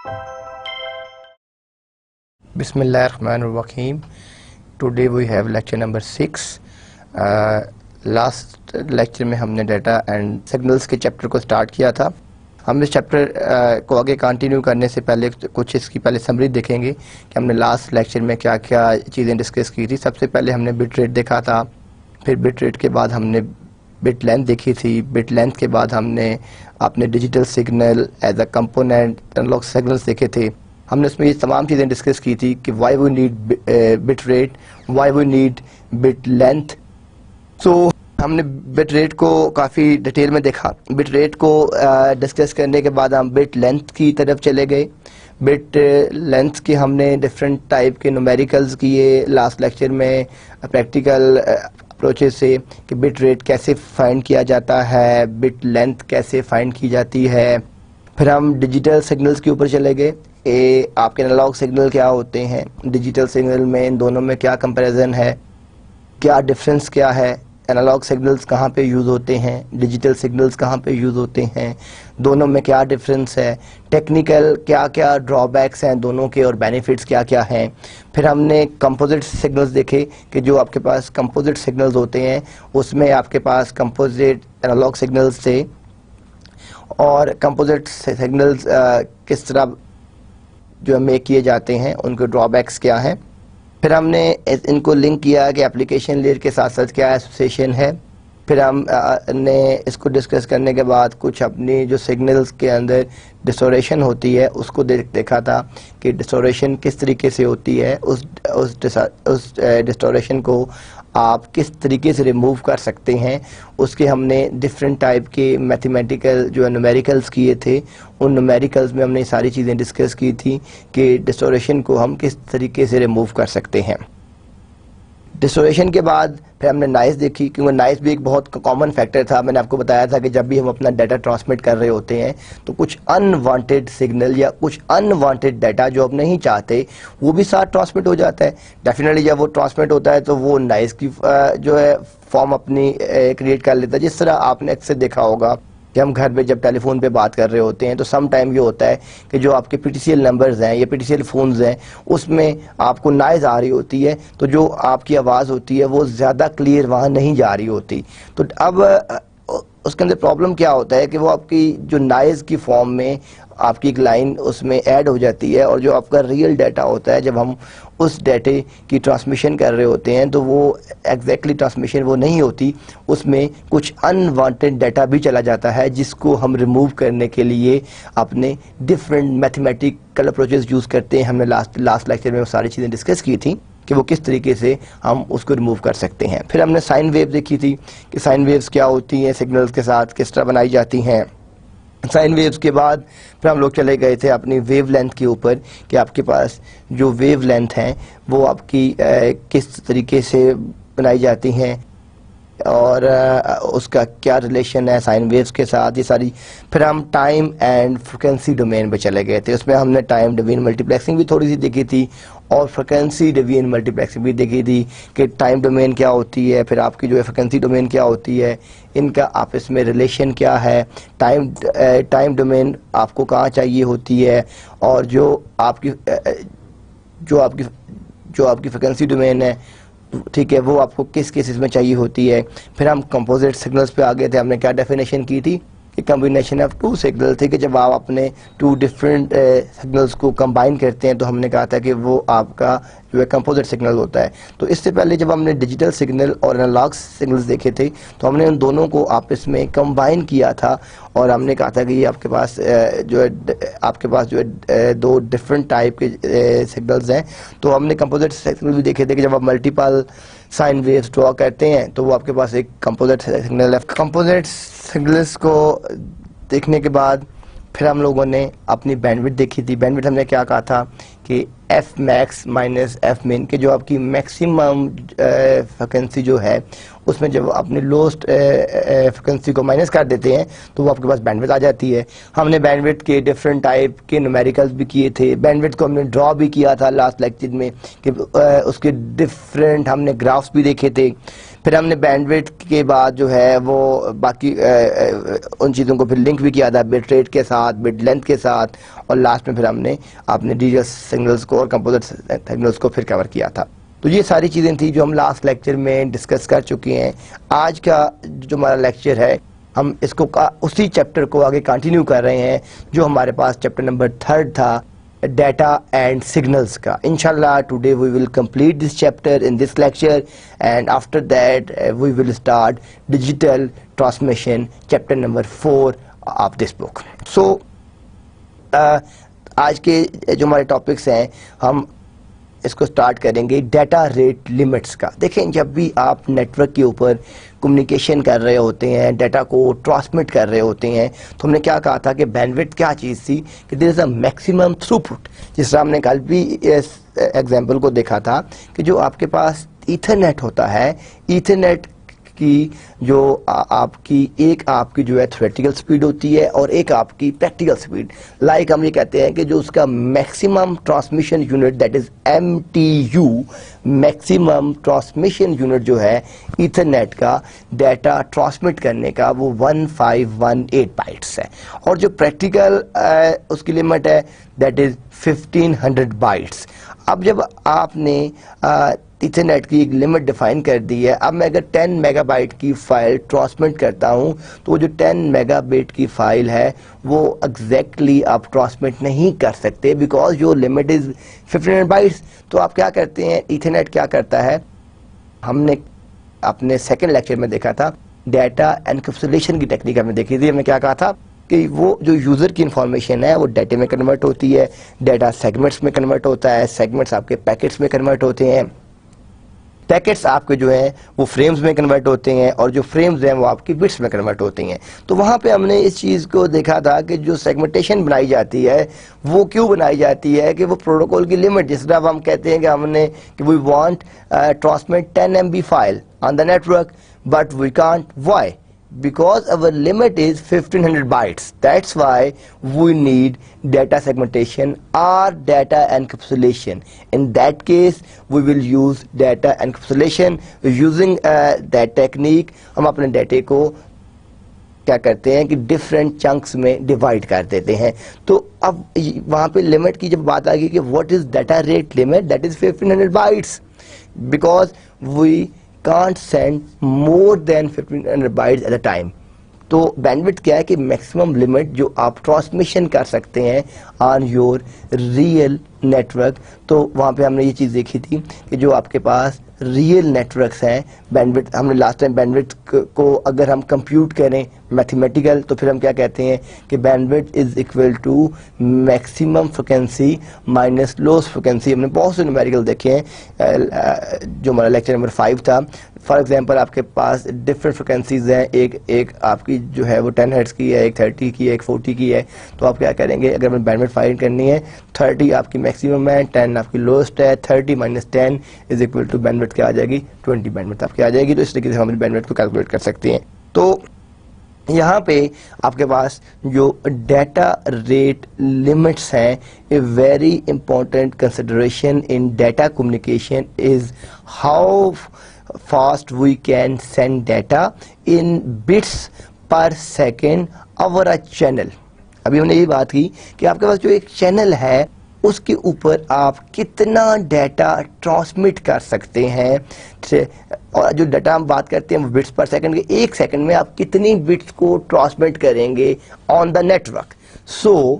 Bismillahirrahmanirrahim. Today we have lecture number 6. Last lecture में हमने data and signals के chapter को स्टार्ट किया था. हम इस चैप्टर को आगे कंटिन्यू करने से पहले कुछ इसकी पहले समरी देखेंगे कि हमने लास्ट लेक्चर में क्या क्या चीज़ें डिस्कस की थी. सबसे पहले हमने बिट रेट देखा था, फिर बिट रेट के बाद हमने बिट लेंथ देखी थी. बिट लेंथ के बाद हमने अपने digital signal as a component analogue signals देखे थे. हमने उसमें ये तमाम चीज़ें डिस्कस की थी कि why we need bit rate, why we need bit length. So हमने बिट रेट को काफ़ी डिटेल में देखा. बिट रेट को डिस्कस करने के बाद हम बिट लेंथ की तरफ चले गए. बिट लेंथ के हमने डिफरेंट टाइप के न्यूमेरिकल्स किए लास्ट लेक्चर में, प्रैक्टिकल अप्रोचेस से कि बिट रेट कैसे फाइंड किया जाता है, बिट लेंथ कैसे फाइंड की जाती है. फिर हम डिजिटल सिग्नल्स के ऊपर चले गए. आपके एनालॉग सिग्नल क्या होते हैं, डिजिटल सिग्नल में इन दोनों में क्या कंपैरिजन है, क्या डिफरेंस क्या है, एनालॉग सिग्नल्स कहाँ पे यूज़ होते हैं, डिजिटल सिग्नल्स कहाँ पे यूज़ होते हैं, दोनों में क्या डिफरेंस है, टेक्निकल क्या क्या ड्रॉबैक्स हैं दोनों के और बेनिफिट्स क्या क्या हैं. फिर हमने कंपोजिट सिग्नल्स देखे कि जो आपके पास कंपोजिट सिग्नल्स होते हैं उसमें आपके पास कंपोजिट एनालॉग सिग्नल्स थे और कंपोजिट सिग्नल्स किस तरह जो मेक किए जाते हैं, उनके ड्रॉबैक्स क्या हैं. फिर हमने इनको लिंक किया कि एप्लीकेशन लेयर के साथ साथ क्या एसोसिएशन है. फिर हमने इसको डिस्कस करने के बाद कुछ अपनी जो सिग्नल्स के अंदर डिस्टोरेशन होती है उसको देखा था कि डिस्टोरेशन किस तरीके से होती है, उस डिस्टोरेशन को आप किस तरीके से रिमूव कर सकते हैं. उसके हमने डिफरेंट टाइप के मैथमेटिकल जो न्यूमेरिकल्स किए थे, उन न्यूमेरिकल्स में हमने सारी चीज़ें डिस्कस की थी कि डिस्टोरेशन को हम किस तरीके से रिमूव कर सकते हैं. डिस्टोरेशन के बाद फिर हमने नॉइज़ देखी, क्योंकि नॉइज़ भी एक बहुत कॉमन फैक्टर था. मैंने आपको बताया था कि जब भी हम अपना डाटा ट्रांसमिट कर रहे होते हैं तो कुछ अनवांटेड सिग्नल या कुछ अनवांटेड डाटा जो हम नहीं चाहते वो भी साथ ट्रांसमिट हो जाता है. डेफिनेटली जब वो ट्रांसमिट होता है तो वो नॉइज़ की जो है फॉर्म अपनी क्रिएट कर लेता है. जिस तरह आपने अक्सर देखा होगा कि हम घर में जब टेलीफोन पे बात कर रहे होते हैं तो सम टाइम ये होता है कि जो आपके पीटीसीएल नंबर्स हैं या पीटीसीएल फ़ोन्स हैं उसमें आपको नॉइज़ आ रही होती है, तो जो आपकी आवाज़ होती है वो ज़्यादा क्लियर वहाँ नहीं जा रही होती. तो अब उसके अंदर प्रॉब्लम क्या होता है कि वो आपकी जो नॉइज़ की फॉर्म में आपकी एक लाइन उसमें ऐड हो जाती है और जो आपका रियल डाटा होता है जब हम उस डाटे की ट्रांसमिशन कर रहे होते हैं तो वो एग्जैक्टली ट्रांसमिशन वो नहीं होती, उसमें कुछ अनवांटेड डाटा भी चला जाता है जिसको हम रिमूव करने के लिए अपने डिफरेंट मैथमेटिकल अप्रोचेस यूज़ करते हैं. हमने लास्ट लेक्चर में वो सारी चीज़ें डिस्कस की थी कि वो किस तरीके से हम उसको रिमूव कर सकते हैं. फिर हमने साइन वेव देखी थी कि साइन वेव्स क्या होती हैं, सिग्नल्स के साथ किस तरह बनाई जाती हैं. साइन वेव्स के बाद फिर हम लोग चले गए थे अपनी वेव लेंथ के ऊपर कि आपके पास जो वेव लेंथ हैं वो आपकी किस तरीके से बनाई जाती हैं और उसका क्या रिलेशन है साइन वेव्स के साथ, ये सारी. फिर हम टाइम एंड फ्रिक्वेंसी डोमेन पे चले गए थे. उसमें हमने टाइम डिवीजन मल्टीप्लेक्सिंग भी थोड़ी सी देखी थी और फ्रिक्वेंसी डिवीजन मल्टीप्लेक्सिंग भी देखी थी कि टाइम डोमेन क्या होती है, फिर आपकी जो है फ्रिक्वेंसी डोमेन क्या होती है, इनका आपस में रिलेशन क्या है, टाइम डोमेन आपको कहाँ चाहिए होती है और जो आपकी फ्रिक्वेंसी डोमेन है, ठीक है, वो आपको किस केसेस में चाहिए होती है. फिर हम कंपोजिट सिग्नल्स पे आ गए थे. हमने क्या डेफिनेशन की थी कि कम्बिनेशन ऑफ टू सिग्नल थे कि जब आप अपने टू डिफरेंट सिग्नल्स को कंबाइन करते हैं तो हमने कहा था कि वो आपका जो है कंपोजिट सिग्नल होता है. तो इससे पहले जब हमने डिजिटल सिग्नल और एनालॉग सिग्नल्स देखे थे तो हमने उन दोनों को आपस में कंबाइन किया था और हमने कहा था कि ये आपके पास जो है दो डिफरेंट टाइप के सिग्नल्स हैं. तो हमने कंपोजिट सिग्नल भी देखे थे कि जब आप मल्टीपल साइन वेव्स ड्रॉ करते हैं तो वो आपके पास एक कंपोजिट सिग्नल है. कंपोजिट सिग्नल्स को देखने के बाद फिर हम लोगों ने अपनी बैंडविड्थ देखी थी. बैंडविड्थ हमने क्या कहा था कि एफ मैक्स माइनस एफ मिन के जो आपकी मैक्सिमम फ्रिक्वेंसी जो है उसमें जब अपनी लोएस्ट फ्रिक्वेंसी को माइनस कर देते हैं तो वो आपके पास बैंडविड्थ आ जाती है. हमने बैंडविड्थ के डिफरेंट टाइप के न्यूमेरिकल्स भी किए थे. बैंडविड्थ को हमने ड्रॉ भी किया था लास्ट लेक्चर में कि उसके डिफरेंट हमने ग्राफ्स भी देखे थे. फिर हमने बैंडविड्थ के बाद जो है वो बाकी उन चीज़ों को फिर लिंक भी किया था बिट रेट के साथ, बिट लेंथ के साथ, और लास्ट में फिर हमने अपने डिजिटल सिग्नल्स को और कंपोजिट सिग्नल्स को फिर कवर किया था। तो ये सारी चीज़ें थी जो हम लास्ट लेक्चर में डिस्कस कर चुके हैं। आज का जो हमारा लेक्चर है हम इसको उसी चैप्टर को आगे कंटिन्यू कर रहे हैं जो हमारे पास चैप्टर नंबर 3 था, data and signals का। Inshallah today we will complete this chapter in this lecture, and after that we will start digital transmission, chapter number 4 of this book. So आज के जो हमारे टॉपिक्स हैं हम इसको स्टार्ट करेंगे डाटा रेट लिमिट्स का। देखें, जब भी आप नेटवर्क के ऊपर कम्युनिकेशन कर रहे होते हैं, डाटा को ट्रांसमिट कर रहे होते हैं, तो हमने क्या कहा था कि बैंडविड्थ क्या चीज़ थी कि there is a maximum throughput. जिस तरह हमने कल भी इस एग्जांपल को देखा था कि जो आपके पास ईथरनेट होता है, ईथरनेट की जो आपकी जो है थ्योरेटिकल स्पीड होती है और एक आपकी प्रैक्टिकल स्पीड। लाइक हम ये कहते हैं कि जो उसका maximum transmission unit that is MTU, maximum transmission unit जो है ईथरनेट का डाटा ट्रांसमिट करने का वो 1518 बाइट्स है, और जो प्रैक्टिकल उसकी लिमिट है दैट इज 1500 बाइट्स। अब जब आपने ईथरनेट की एक लिमिट डिफाइन कर दी है, अब मैं अगर 10 मेगाबाइट की फाइल ट्रांसमिट करता हूं तो वो जो 10 मेगाबाइट की फाइल है वो एग्जैक्टली आप ट्रांसमिट नहीं कर सकते बिकॉज जो लिमिट इज 1500 बाइट्स। तो आप क्या करते हैं, ईथरनेट क्या करता है, हमने अपने सेकेंड लेक्चर में देखा था डाटा एनकैप्सुलेशन की टेक्निक हमने देखी थी। हमने क्या कहा था कि वो जो यूज़र की इंफॉर्मेशन है वो डाटा में कन्वर्ट होती है, डाटा सेगमेंट्स में कन्वर्ट होता है, सेगमेंट्स आपके पैकेट्स में कन्वर्ट होते हैं, पैकेट्स आपके जो हैं वो फ्रेम्स में कन्वर्ट होते हैं, और जो फ्रेम्स हैं वो आपकी बिट्स में कन्वर्ट होते हैं। तो वहाँ पे हमने इस चीज़ को देखा था कि जो सेगमेंटेशन बनाई जाती है वो क्यों बनाई जाती है कि वो प्रोटोकॉल की लिमिट, जिस तरह हम कहते हैं कि हमने कि we want transmit 10 MB file on the network but we can't, why? Because our limit is 1500 bytes. That's why we need data segmentation or data encapsulation. In that case, we will use data encapsulation. Using that technique, हम अपने डाटे को क्या करते हैं कि different chunks में divide कर देते हैं। तो अब वहाँ पे लिमिट की जब बात आ गई कि what is data rate limit, that is 1500 bytes because we can't send more than 1500 bytes at a time. तो बैंडविड्थ क्या है कि मैक्सिमम लिमिट जो आप ट्रांसमिशन कर सकते हैं ऑन योर रियल नेटवर्क। तो वहाँ पे हमने ये चीज़ देखी थी कि जो आपके पास रियल नेटवर्क्स हैं, बैंडविड्थ हमने लास्ट टाइम बैंडविड्थ को अगर हम कंप्यूट करें मैथमेटिकल तो फिर हम क्या कहते हैं कि bandwidth is equal to maximum frequency minus lowest frequency. हमने बहुत से न्यूमेरिकल देखे हैं जो हमारा लेक्चर नंबर 5 था। फॉर एग्जांपल आपके पास डिफरेंट फ्रिक्वेंसीज हैं, एक आपकी जो है वो 10 हर्ट्ज की है, एक 30 की है, एक 40 की है। तो आप क्या करेंगे, अगर हमें बैंडविड्थ फाइंड करनी है 30 आपकी मैक्सिमम है, 10 आपकी लोएस्ट है, 30 minus 10 is equal to bandwidth क्या आ जाएगी, 20 बैंडविड्थ आपकी आ जाएगी। तो इस तरीके से हम बैंडविड्थ को कैलकुलेट कर सकते हैं। तो यहाँ पे आपके पास जो डाटा रेट लिमिट्स हैं, a very important consideration in data communication is how fast we can send data in bits per second over a channel. अभी हमने ये बात की कि आपके पास जो एक चैनल है उसके ऊपर आप कितना डाटा ट्रांसमिट कर सकते हैं, और जो डाटा हम बात करते हैं वो बिट्स पर सेकंड के, एक सेकंड में आप कितनी बिट्स को ट्रांसमिट करेंगे ऑन द नेटवर्क। सो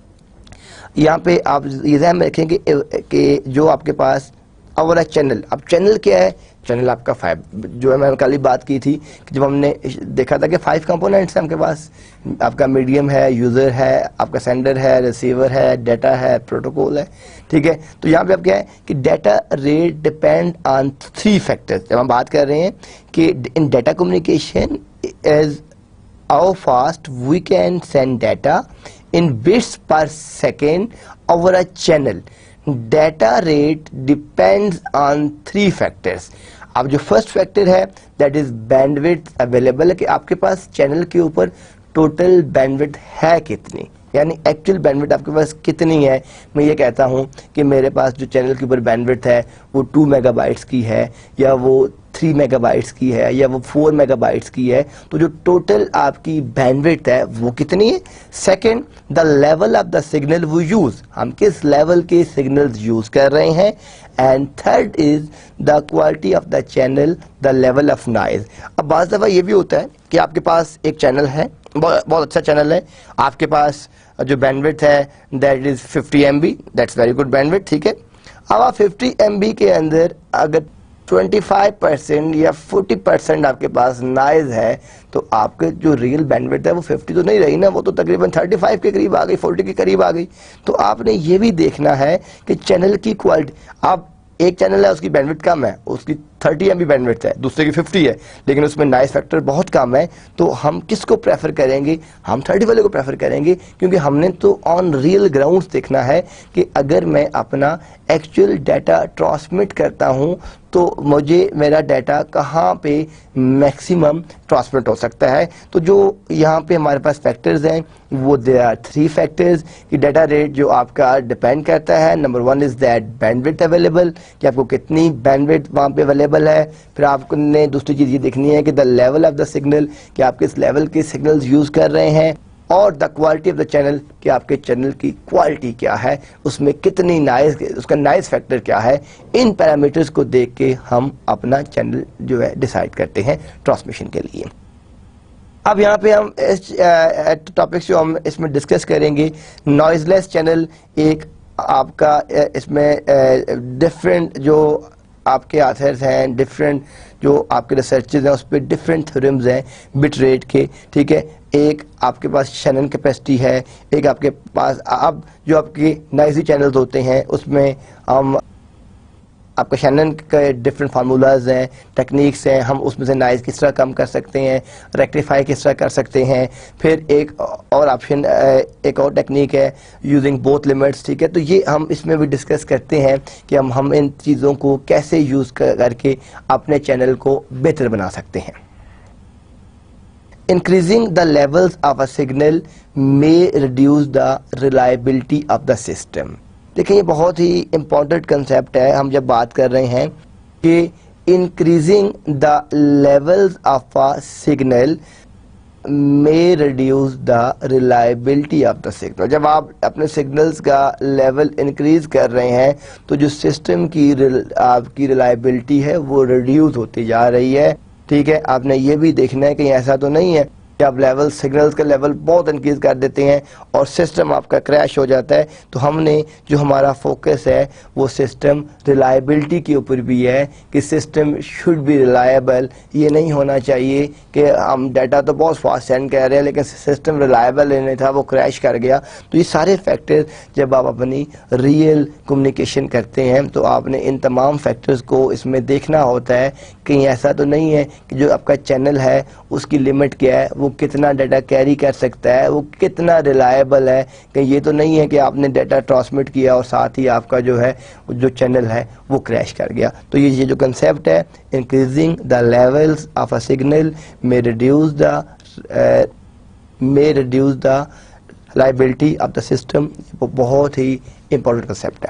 यहाँ पे आप ये ध्यान में रखेंगे कि जो आपके पास अवर चैनल, अब चैनल क्या है, चैनल आपका 5 जो है मैंने कल ही बात की थी कि जब हमने देखा था कि 5 कंपोनेंट्स हैं आपके पास, आपका मीडियम है, यूज़र है, आपका सेंडर है, रिसीवर है, डाटा है, प्रोटोकॉल है, ठीक है। तो यहाँ पे अब क्या है कि data rate depend on 3 factors. जब हम बात कर रहे हैं कि in data communication is how fast we can send data in bits per second over a channel, data rate depends on 3 factors. अब जो फर्स्ट फैक्टर है दैट इज बैंडविड्थ अवेलेबल, है कि आपके पास चैनल के ऊपर टोटल बैंडविड्थ है कितनी, यानी एक्चुअल बैंडविड्थ आपके पास कितनी है। मैं ये कहता हूँ कि मेरे पास जो चैनल के ऊपर बैंडविड्थ है वो 2 मेगाबाइट्स की है, या वो 3 मेगाबाइट्स की है या वो 4 मेगाबाइट्स की है, तो जो टोटल आपकी बैंडविड्थ है वो कितनी है। Second, the level of the signal वो यूज, हम किस लेवल के सिग्नल्स यूज कर रहे हैं। And third is the quality of the channel, the level of noise. अब बाज़ दफ़ा ये भी होता है कि आपके पास एक चैनल है, बहुत अच्छा चैनल है, आपके पास जो बैंडविड्थ है that is 50 MB, that's very good bandwidth, ठीक है। अब आप 50 MB के अंदर अगर 25% या 40% आपके पास नॉइज है, तो आपके जो रियल बैंडविड्थ है वो 50 तो नहीं रही ना, वो तो तकरीबन 35 के करीब आ गई, 40 के करीब आ गई। तो आपने ये भी देखना है कि चैनल की क्वालिटी, आप एक चैनल है उसकी बैंडविड्थ कम है, उसकी 30 MB बैंडविड्थ है, दूसरे की 50 है, लेकिन उसमें नॉइज फैक्टर बहुत कम है, तो हम किसको प्रेफर करेंगे, हम 30 वाले को प्रेफर करेंगे, क्योंकि हमने तो ऑन रियल ग्राउंड्स देखना है कि अगर मैं अपना एक्चुअल डाटा ट्रांसमिट करता हूं तो मुझे मेरा डाटा कहाँ पे मैक्सिमम ट्रांसमिट हो सकता है। तो जो यहाँ पे हमारे पास फैक्टर्स हैं वो देयर आर 3 फैक्टर्स कि डाटा रेट जो आपका डिपेंड करता है। Number 1 is that bandwidth available, कि आपको कितनी बैंडविड्थ वहाँ पे अवेलेबल है। फिर आपने दूसरी चीज़ ये देखनी है कि the level of the signal, कि आप किस लेवल के सिग्नल्स यूज़ कर रहे हैं। और the quality of the channel, कि आपके चैनल की क्वालिटी क्या है, उसमें कितनी नॉइज, उसका नॉइज फैक्टर क्या है। इन पैरामीटर्स को देख के हम अपना चैनल जो है डिसाइड करते हैं ट्रांसमिशन के लिए। अब यहाँ पे हम इस टॉपिक्स जो हम इसमें डिस्कस करेंगे, नॉइजलेस चैनल एक आपका, इसमें डिफरेंट जो आपके आथर्स हैं, डिफरेंट जो आपके रिसर्चेज हैं, उस पर डिफरेंट थ्योरम्स हैं बिट रेट के, ठीक है। एक आपके पास शैनन कैपेसिटी है, एक आपके पास अब जो आपके नॉइजी चैनल्स होते हैं उसमें हम आपका शैनन के डिफरेंट फार्मूलाज हैं, टेक्निक्स हैं, हम उसमें से नॉइज़ किस तरह कम कर सकते हैं, रेक्टिफाई किस तरह कर सकते हैं। फिर एक और ऑप्शन, एक और टेक्निक है यूजिंग बोथ लिमिट्स, ठीक है। तो ये हम इसमें भी डिस्कस करते हैं कि हम इन चीज़ों को कैसे यूज़ करके अपने चैनल को बेहतर बना सकते हैं। Increasing the levels of a signal may reduce the reliability of the system। देखिए ये बहुत ही इम्पोर्टेंट कंसेप्ट है। हम जब बात कर रहे हैं कि increasing the levels of a signal may reduce the reliability of the signal, जब आप अपने सिग्नल्स का लेवल इंक्रीज कर रहे हैं तो जो सिस्टम की आपकी रिलायबिलिटी है वो रिड्यूस होती जा रही है, ठीक है। आपने ये भी देखना है कि ऐसा तो नहीं है कि आप लेवल सिग्नल्स का लेवल बहुत इंक्रीज कर देते हैं और सिस्टम आपका क्रैश हो जाता है। तो हमने जो हमारा फोकस है वो सिस्टम रिलायबिलिटी के ऊपर भी है कि सिस्टम शुड बी रिलायबल। ये नहीं होना चाहिए कि हम डाटा तो बहुत फास्ट सेंड कर रहे हैं लेकिन सिस्टम रिलायबल नहीं था, वो क्रैश कर गया। तो ये सारे फैक्टर्स जब आप अपनी रियल कम्युनिकेशन करते हैं तो आपने इन तमाम फैक्टर्स को इसमें देखना होता है। कहीं ऐसा तो नहीं है कि जो आपका चैनल है उसकी लिमिट क्या है, वो कितना डाटा कैरी कर सकता है, वो कितना रिलायबल है। कि ये तो नहीं है कि आपने डाटा ट्रांसमिट किया और साथ ही आपका जो है जो चैनल है वो क्रैश कर गया। तो ये जो कंसेप्ट है increasing the levels of a signal may reduce the reliability of the system, वो बहुत ही इंपॉर्टेंट कंसेप्ट है।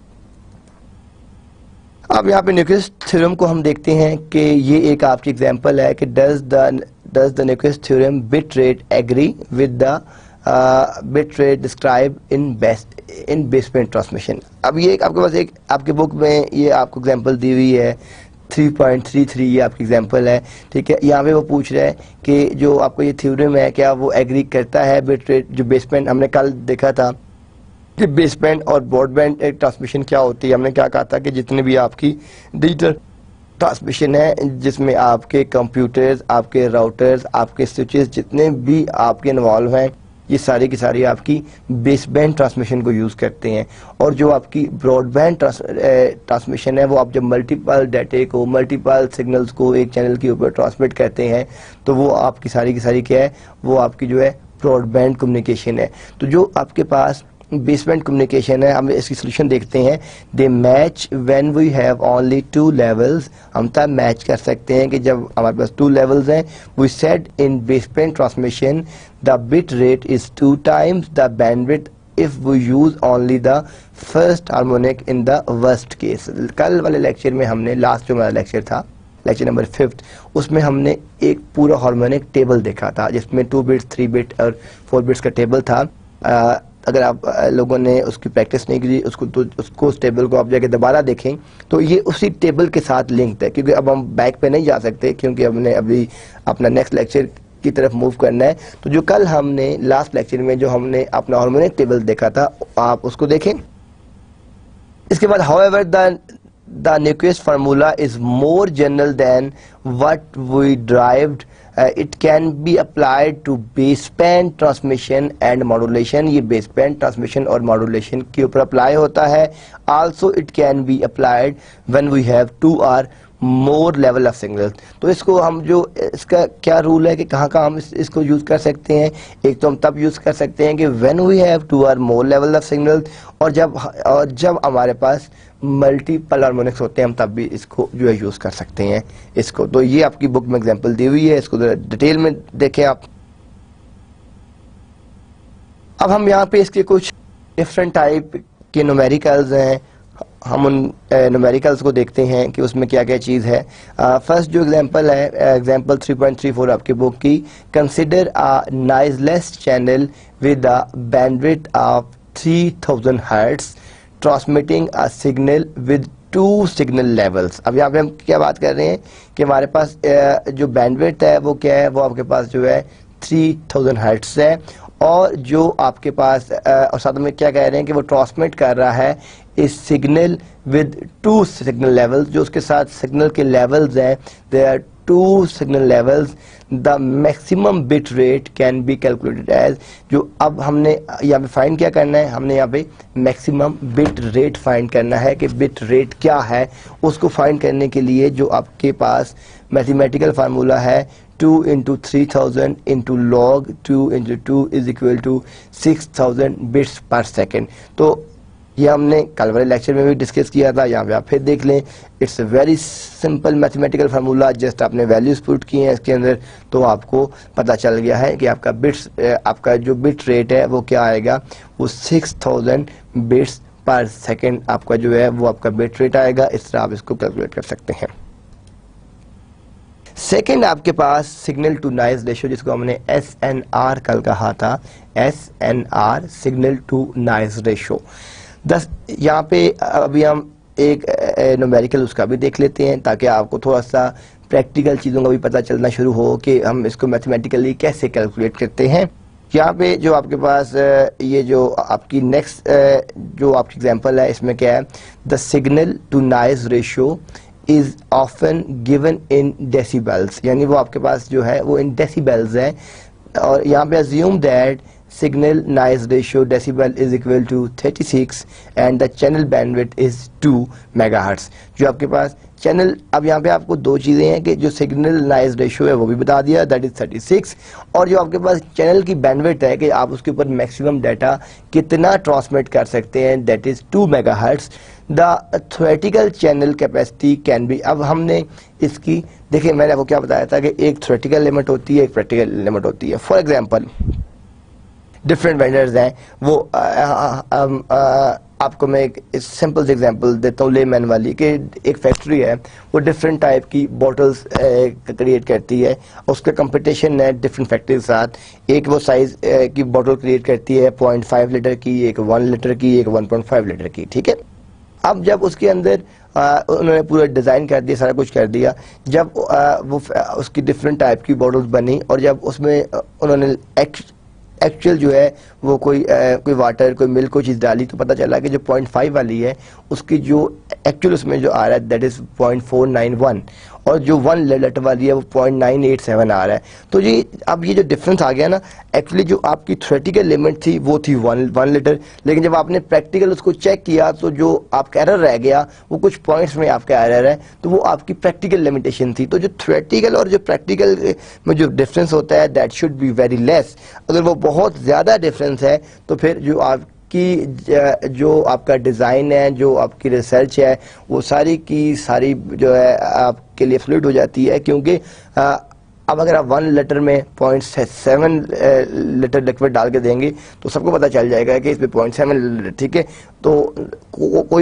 अब यहाँ पे न्यूक्लियस थ्योरम को हम देखते हैं कि ये एक आपकी एग्जांपल है कि does the Nyquist theorem bit rate agree with the bit rate describe in baseband transmission. अब ये आपके पास एक आपके बुक में ये आपको एग्जांपल दी हुई है 3.33, ये आपकी एग्जांपल है, ठीक है। यहाँ पे वो पूछ रहा है कि जो आपको ये थ्योरम है क्या वो एग्री करता है बिट रेट, जो बेसबैंड हमने कल देखा था कि बेसबैंड और ब्रॉडबैंड एक ट्रांसमिशन क्या होती है। हमने क्या कहा था कि जितने भी आपकी डिजिटल ट्रांसमिशन है जिसमें आपके कंप्यूटर्स, आपके राउटर्स, आपके स्विचेस जितने भी आपके इन्वॉल्व हैं, ये सारी की सारी आपकी बेसबैंड ट्रांसमिशन को यूज़ करते हैं। और जो आपकी ब्रॉडबैंड ट्रांसमिशन है वो आप जब मल्टीपल डाटे को, मल्टीपल सिग्नल्स को एक चैनल के ऊपर ट्रांसमिट करते हैं तो वो आपकी सारी की सारी क्या है, वो आपकी जो है ब्रॉडबैंड कम्युनिकेशन है। तो जो आपके पास बेसबैंड कम्युनिकेशन है, हम इसकी सोल्यूशन देखते हैं। They match when we have only 2 levels, हम तब मैच कर सकते हैं कि जब हमारे पास 2 लेवल्स हैं। We said in baseband transmission the bit rate is 2 times the bandwidth if we use only the first harmonic in the worst case. कल वाले लेक्चर में हमने, लास्ट जो हमारा लेक्चर था, लेक्चर नंबर 5, उसमें हमने एक पूरा हार्मोनिक टेबल देखा था जिसमें 2 बिट्स, 3 बिट और 4 बिट्स का टेबल था। अगर आप लोगों ने उसकी प्रैक्टिस नहीं की उसको उस टेबल को आप जाके दोबारा देखें तो ये उसी टेबल के साथ लिंक्ड है, क्योंकि अब हम बैक पे नहीं जा सकते क्योंकि हमने अभी अपना नेक्स्ट लेक्चर की तरफ मूव करना है। तो जो कल हमने लास्ट लेक्चर में जो हमने अपना हार्मोनिक टेबल देखा था आप उसको देखें। इसके बाद however the Nyquist formula is more general than what we derived. It can be applied to baseband transmission and modulation. ये baseband transmission और modulation के ऊपर अप्लाई होता है। Also it can be applied when we have 2 or more level of signals. तो इसको हम जो इसका क्या रूल है कि कहाँ कहाँ हम इसको यूज़ कर सकते हैं। एक तो हम तब यूज़ कर सकते हैं कि when we have 2 or more level of signals, और जब हमारे पास मल्टीपल हार्मोनिक्स होते हैं हम तब भी इसको जो है यूज़ कर सकते हैं इसको। तो ये आपकी बुक में एग्जांपल दी हुई है, इसको डिटेल में देखें आप। अब हम यहाँ पे इसके कुछ डिफरेंट टाइप के न्यूमेरिकल्स हैं, हम उन न्यूमेरिकल्स को देखते हैं कि उसमें क्या क्या चीज़ है। फर्स्ट जो एग्जांपल है, एग्जांपल 3.34 आपकी बुक की, consider a noiseless channel with a bandwidth of 3000 hertz transmitting a signal with 2 signal levels. अब यहाँ पे हम क्या बात कर रहे हैं कि हमारे पास जो बैंडविड्थ है वो क्या है, वो आपके पास जो है 3000 हर्ट्ज है, और जो आपके पास और साथ में क्या कह रहे हैं कि वो ट्रांसमिट कर रहा है इस सिग्नल विद 2 सिग्नल लेवल्स। जो उसके साथ सिग्नल के लेवल्स हैं, they are 2 signal levels. The maximum bit rate can be calculated as, जो अब हमने यहाँ पे फाइंड क्या करना है, हमने यहाँ पे मैक्सिमम बिट रेट फाइंड करना है कि बिट रेट क्या है। उसको फाइंड करने के लिए जो आपके पास मैथमेटिकल फार्मूला है 2 into 3000 into log 2 into 2 is equal to 6000 bits per second। तो ये हमने कल वाले लेक्चर में भी डिस्कस किया था, यहाँ पे आप फिर देख लें। It's a very simple mathematical formula, just आपने वैल्यूज पुट की हैं इसके अंदर तो आपको पता चल गया है कि आपका बिट्स, आपका जो बिट रेट है वो क्या आएगा, वो 6000 बिट्स पर सेकेंड आपका जो है वो आपका बिट रेट आएगा। इस तरह आप इसको कैलकुलेट कर सकते हैं। सेकेंड आपके पास सिग्नल टू नॉइज रेशियो, जिसको हमने SNR कल कहा था, SNR signal to noise ratio. यहाँ पे अभी हम एक न्यूमेरिकल उसका भी देख लेते हैं ताकि आपको थोड़ा सा प्रैक्टिकल चीज़ों का भी पता चलना शुरू हो कि हम इसको मैथमेटिकली कैसे कैलकुलेट करते हैं। यहाँ पे जो आपके पास ये जो आपकी नेक्स्ट जो आपकी एग्जांपल है, इसमें क्या है, the signal to noise ratio is often given in decibels, यानी वो आपके पास जो है वो इन डेसिबल्स है। और यहाँ पे assume that signal noise ratio decibel is equal to 36 and the channel bandwidth is 2 megahertz। जो आपके पास चैनल, अब यहाँ पे आपको 2 चीज़ें हैं कि जो सिग्नल नॉइज रेशियो है वो भी बता दिया, दैट इज 36, और जो आपके पास चैनल की बैंडविड्थ है कि आप उसके ऊपर मैक्सिमम डाटा कितना ट्रांसमिट कर सकते हैं, that is 2 megahertz. The theoretical channel capacity can be, अब हमने इसकी देखिए मैंने आपको क्या बताया था कि एक थ्योरेटिकल लिमिट होती है, एक प्रैक्टिकल लिमिट होती है। फॉर एग्जाम्पल डिफरेंट वेंडर्स हैं, वो आपको मैं एक सिंपल एग्जांपल देता हूँ लेमैन वाली, कि एक फैक्ट्री है वो डिफरेंट टाइप की बॉटल्स क्रिएट करती है, उसका कंपटीशन है डिफरेंट फैक्ट्री के साथ। एक वो साइज की बॉटल क्रिएट करती है 0.5 लीटर की, एक 1 लीटर की, एक 1.5 लीटर की, ठीक है। अब जब उसके अंदर उन्होंने पूरा डिज़ाइन कर दिया, सारा कुछ कर दिया, जब वो उसकी डिफरेंट टाइप की बॉटल्स बनी और जब उसमें उन्होंने एक्चुअल जो है वो कोई वाटर, कोई मिल्क, कोई चीज़ डाली, तो पता चला कि जो 0.5 वाली है उसकी जो एक्चुअल उसमें जो आ रहा है दैट इज़ 0.491, और जो 1 लीटर वाली है वो 0.987 आ रहा है। तो ये अब ये जो डिफरेंस आ गया ना, एक्चुअली जो आपकी थ्योरेटिकल लिमिट थी वो थी 1 लीटर, लेकिन जब आपने प्रैक्टिकल उसको चेक किया तो जो आपका एरर रह गया वो कुछ पॉइंट्स में आपका एरर है, तो वो आपकी प्रैक्टिकल लिमिटेशन थी। तो जो थ्योरेटिकल और जो प्रैक्टिकल में जो डिफरेंस होता है that should be very less. अगर वो बहुत ज़्यादा डिफरेंस है तो फिर जो आपकी जो आपका डिज़ाइन है, जो आपकी रिसर्च है, वो सारी की सारी जो है आपके लिए फ्लूइड हो जाती है, क्योंकि अब अगर आप 1 लीटर में 0.7 लीटर लिक्विड डाल के देंगे तो सबको पता चल जाएगा कि इसमें 0.7 लीटर, ठीक है। तो कोई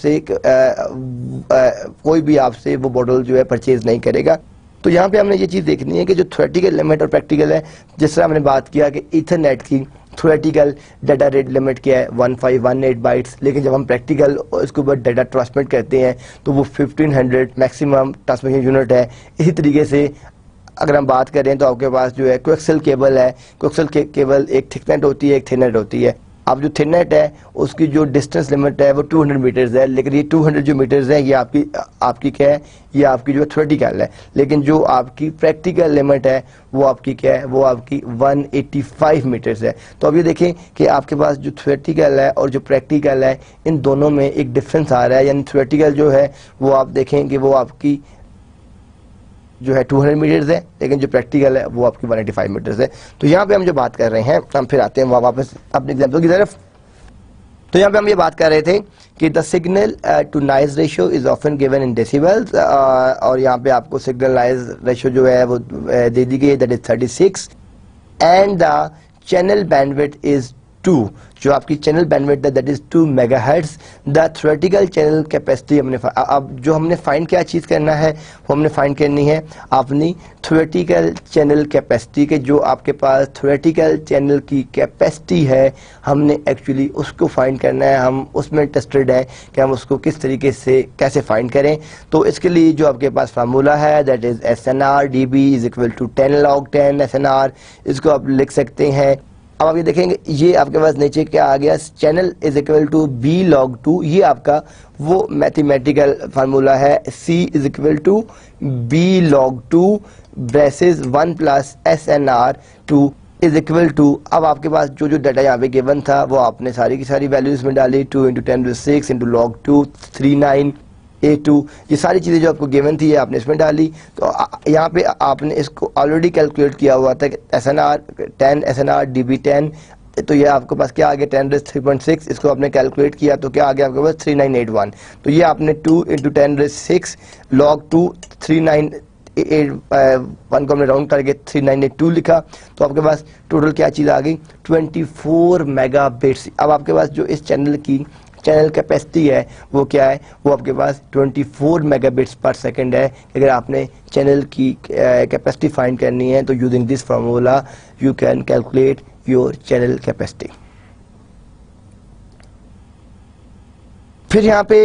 भी आपसे वो बॉटल जो है परचेज नहीं करेगा। तो यहाँ पे हमने ये चीज़ देखनी है कि जो थ्योरेटिकल लिमिट और प्रैक्टिकल है, जिस तरह हमने बात किया कि ईथरनेट की थ्योरेटिकल डाटा रेट लिमिट क्या है 1518 बाइट्स, लेकिन जब हम प्रैक्टिकल इसके ऊपर डाटा ट्रांसमिट करते हैं तो वो 1500 मैक्सिमम ट्रांसमिशन यूनिट है। इसी तरीके से अगर हम बात करें तो आपके पास जो है कोएक्सियल केबल है, कोएक्सियल केबल एक थिकनेट होती है, एक थिननेट होती है। अब जो थिननेट है उसकी जो डिस्टेंस लिमिट है वो 200 मीटर्स है, लेकिन ये 200 जो मीटर्स है ये आपकी क्या है, ये आपकी जो थ्योरेटिकल है। लेकिन जो आपकी प्रैक्टिकल लिमिट है वो आपकी क्या है, वो आपकी 185 मीटर्स है। तो अब ये देखें कि आपके पास जो थ्योरेटिकल है और जो प्रैक्टिकल है इन दोनों में एक डिफरेंस आ रहा है, यानी थ्योरेटिकल जो है वो आप देखें कि वो आपकी जो है 200 मीटर्स है, लेकिन जो प्रैक्टिकल है वो आपकी 185 मीटर्स है। तो यहाँ पे हम जो बात कर रहे हैं, हम फिर आते हैं वापस अपने एग्जाम्पल की तरफ। तो यहाँ पे हम ये बात कर रहे थे कि the signal to noise ratio is often given in decibels, और यहाँ पे आपको सिग्नल नॉइज रेशियो जो है वो दे दी गई है, that is 36, and the channel bandwidth is 2, जो आपकी चैनल बैंडविड्थ है that is 2 megahertz. The theoretical channel capacity अब जो हमने फाइंड क्या चीज़ करना है, वो हमने फाइंड करनी है अपनी थ्योरेटिकल चैनल कैपेसिटी के, जो आपके पास थ्योरेटिकल चैनल की कैपेसिटी है हमने एक्चुअली उसको फाइंड करना है। हम उसमें इंटरेस्टेड है कि हम उसको किस तरीके से कैसे फाइंड करें। तो इसके लिए जो आपके पास फार्मूला है that is SNR dB is equal to 10 log 10 SNR, इसको आप लिख सकते हैं। अब आप ये देखेंगे ये आपके पास नीचे क्या आ गया, channel is equal to B log 2, ये आपका वो मैथमेटिकल फार्मूला है, C is equal to B log 2 braces 1 plus SNR 2 is equal to. अब आपके पास जो जो डाटा यहाँ पे गिवन था वो आपने सारी की सारी वैल्यूज में डाली, 2 × 10⁶ × log 2 39A2, ये सारी चीज़ें जो आपको गिवन थी ये आपने इसमें डाली। तो यहाँ पे आपने इसको ऑलरेडी कैलकुलेट किया हुआ था कि SNR 10 SNR dB 10, तो ये आपके पास क्या आ गया 10⁶, इसको आपने कैलकुलेट किया तो क्या आ गया आपके पास 3981। तो ये आपने 2 × 10⁶ log 2 3981 को हमने राउंड करके 3982 लिखा, तो आपके पास टोटल क्या चीज़ आ गई 24 मेगाबिट्स। अब आपके पास जो इस चैनल कैपेसिटी है वो क्या है, वो आपके पास 24 मेगाबिट्स पर सेकंड है। अगर आपने चैनल की कैपेसिटी फाइंड करनी है तो using this formula you can calculate your channel capacity. फिर यहाँ पे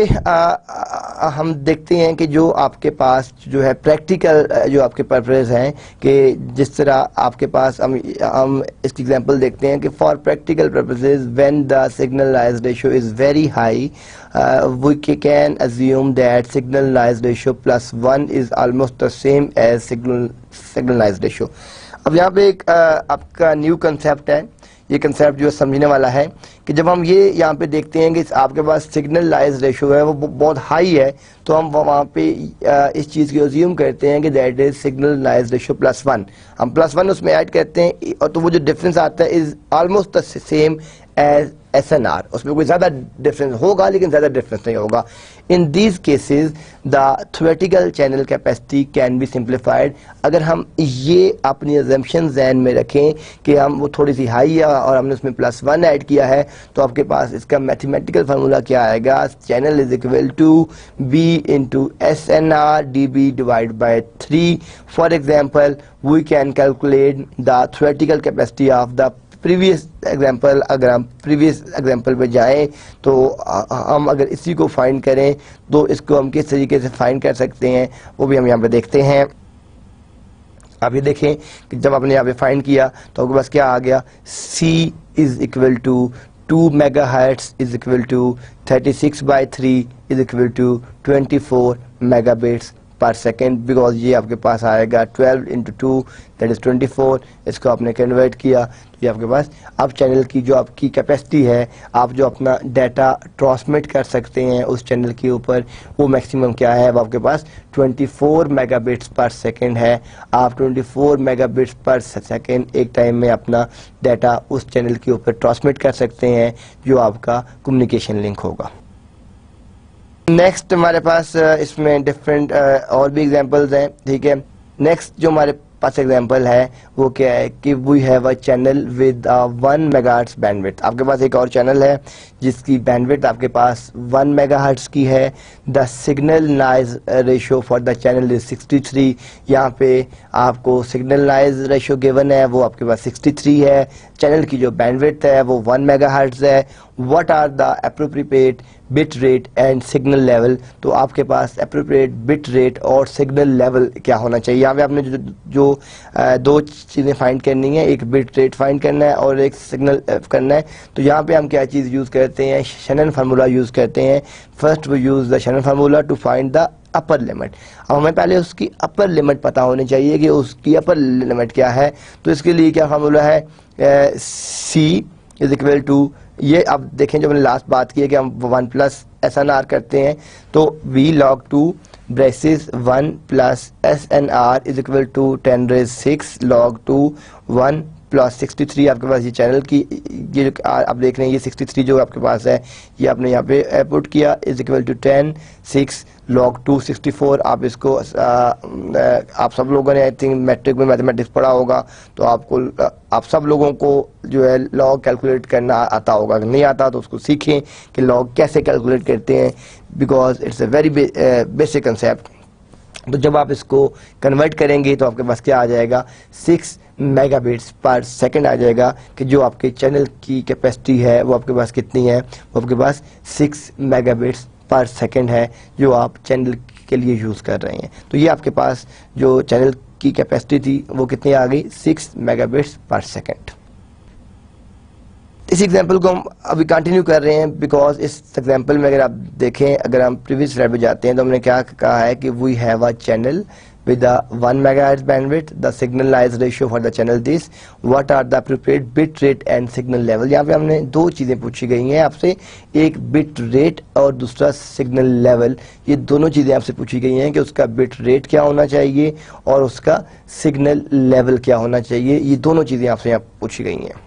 हम देखते हैं कि जो आपके पास जो है प्रैक्टिकल जो आपके पर्पस हैं, कि जिस तरह आपके पास हम इसकी एग्जांपल देखते हैं कि for practical purposes when the signal noise ratio is very high we can assume that signal noise ratio +1 is almost the same as signal noise ratio. अब यहाँ पे एक आपका न्यू कंसेप्ट है, ये कंसेप्ट जो है समझने वाला है कि जब हम ये यहाँ पे देखते हैं कि आपके पास सिग्नल नॉइज रेशियो है वो बहुत हाई है, तो हम वहाँ पे इस चीज़ की अज्यूम करते हैं कि that is signal noise ratio +1, हम +1 उसमें ऐड करते हैं, और तो वो जो डिफरेंस आता है is almost the same as SNR, उसमें कोई ज़्यादा डिफरेंस होगा लेकिन ज़्यादा डिफरेंस नहीं होगा। In these cases the theoretical channel capacity can be simplified. अगर हम ये अपनी अजम्पशन जहन में रखें कि हम वो थोड़ी सी हाई है और हमने उसमें +1 ऐड किया है, तो आपके पास इसका मैथमेटिकल फार्मूला क्या आएगा, channel is equal to B × SNR dB divide by 3। For example we can calculate the theoretical capacity of the previous example. अगर हम प्रीवियस एग्जाम्पल पे जाएं तो हम अगर इसी को फाइंड करें तो इसको हम किस तरीके से फाइंड कर सकते हैं वो भी हम यहाँ पे देखते हैं। आप ये देखें कि जब आपने यहाँ पे फाइंड किया तो आपके पास क्या आ गया, C is equal to 2 megahertz is equal to 36/3 is equal to 24 megabits per second, because ये आपके पास आएगा 12 × 2 दैट इज 24। इसको आपने कन्वर्ट किया तो ये आपके पास अब चैनल की जो आपकी कैपेसिटी है, आप जो अपना डाटा ट्रांसमिट कर सकते हैं उस चैनल के ऊपर, वो मैक्सिमम क्या है, अब आपके पास 24 मेगाबिट्स पर सेकेंड है। आप 24 मेगाबिट्स पर सेकेंड एक टाइम में अपना डाटा उस चैनल के ऊपर ट्रांसमिट कर सकते हैं, जो आपका कम्युनिकेशन लिंक होगा। नेक्स्ट हमारे पास इसमें डिफरेंट और भी एग्जांपल्स हैं, ठीक है। नेक्स्ट जो हमारे पास एग्जांपल है वो क्या है कि we have a channel with 1 megahertz bandwidth. आपके पास एक और चैनल है जिसकी बैंडविड्थ आपके पास 1 मेगाहर्ट्ज की है। The signal noise ratio for the channel is 63। यहाँ पे आपको सिग्नल नॉइज रेशियो गिवन है वो आपके पास 63 है। चैनल की जो बैंडविड्थ है वो 1 मेगाहर्ट्ज है। What are the appropriate bit rate and signal level. तो आपके पास एप्रोप्रिएट बिट रेट और सिग्नल लेवल क्या होना चाहिए। यहाँ पे आपने जो दो चीज़ें फाइंड करनी है, एक बिट रेट फाइंड करना है और एक सिग्नल करना है। तो यहाँ पे हम क्या चीज़ यूज़ करते हैं, शैनन फार्मूला यूज़ करते हैं। First we use the Shannon formula to find the upper limit. अब हमें पहले उसकी अपर लिमिट पता होनी चाहिए कि उसकी अपर लिमिट क्या है। तो इसके लिए क्या फार्मूला है, C इज इक्वल टू, ये अब देखें जो मैंने लास्ट बात की है कि हम 1 प्लस SNR करते हैं, तो V log 2 braces 1 plus SNR is equal to 10⁻⁶ log 2 1 plus 63। आपके पास ये चैनल की ये जो आप देख रहे हैं ये 63 जो आपके पास है ये आपने यहाँ पे पुट किया इज इक्वल टू 10⁶ log 2 64। आप इसको आप सब लोगों ने आई थिंक मैट्रिक में मैथमेटिक्स पढ़ा होगा, तो आपको आप सब लोगों को जो है लॉग कैलकुलेट करना आता होगा। अगर नहीं आता तो उसको सीखें कि लॉग कैसे कैलकुलेट करते हैं, because it's a very basic concept. तो जब आप इसको कन्वर्ट करेंगे तो आपके पास क्या आ जाएगा, 6 मेगाबिट्स पर सेकंड आ जाएगा कि जो आपके चैनल की कैपेसिटी है वो आपके पास कितनी है, वो आपके पास 6 मेगाबिट्स पर सेकंड है जो आप चैनल के लिए यूज़ कर रहे हैं। तो ये आपके पास जो चैनल की कैपेसिटी थी वो कितनी आ गई, 6 मेगाबिट्स पर सेकंड। इस एग्जांपल को हम अभी कंटिन्यू कर रहे हैं बिकॉज इस एग्जांपल में अगर आप देखें, अगर हम प्रीवियस स्लाइड पे जाते हैं तो हमने क्या कहा है कि we have a channel with the 1 megahertz bandwidth, the signal noise ratio for the channel this, what are the appropriate bit rate and signal level। यहाँ पे हमने दो चीज़ें पूछी गई हैं आपसे, एक बिट रेट और दूसरा सिग्नल लेवल। ये दोनों चीज़ें आपसे पूछी गई हैं कि उसका बिट रेट क्या होना चाहिए और उसका सिग्नल लेवल क्या होना चाहिए। ये दोनों चीज़ें आपसे यहाँ पूछी गई हैं।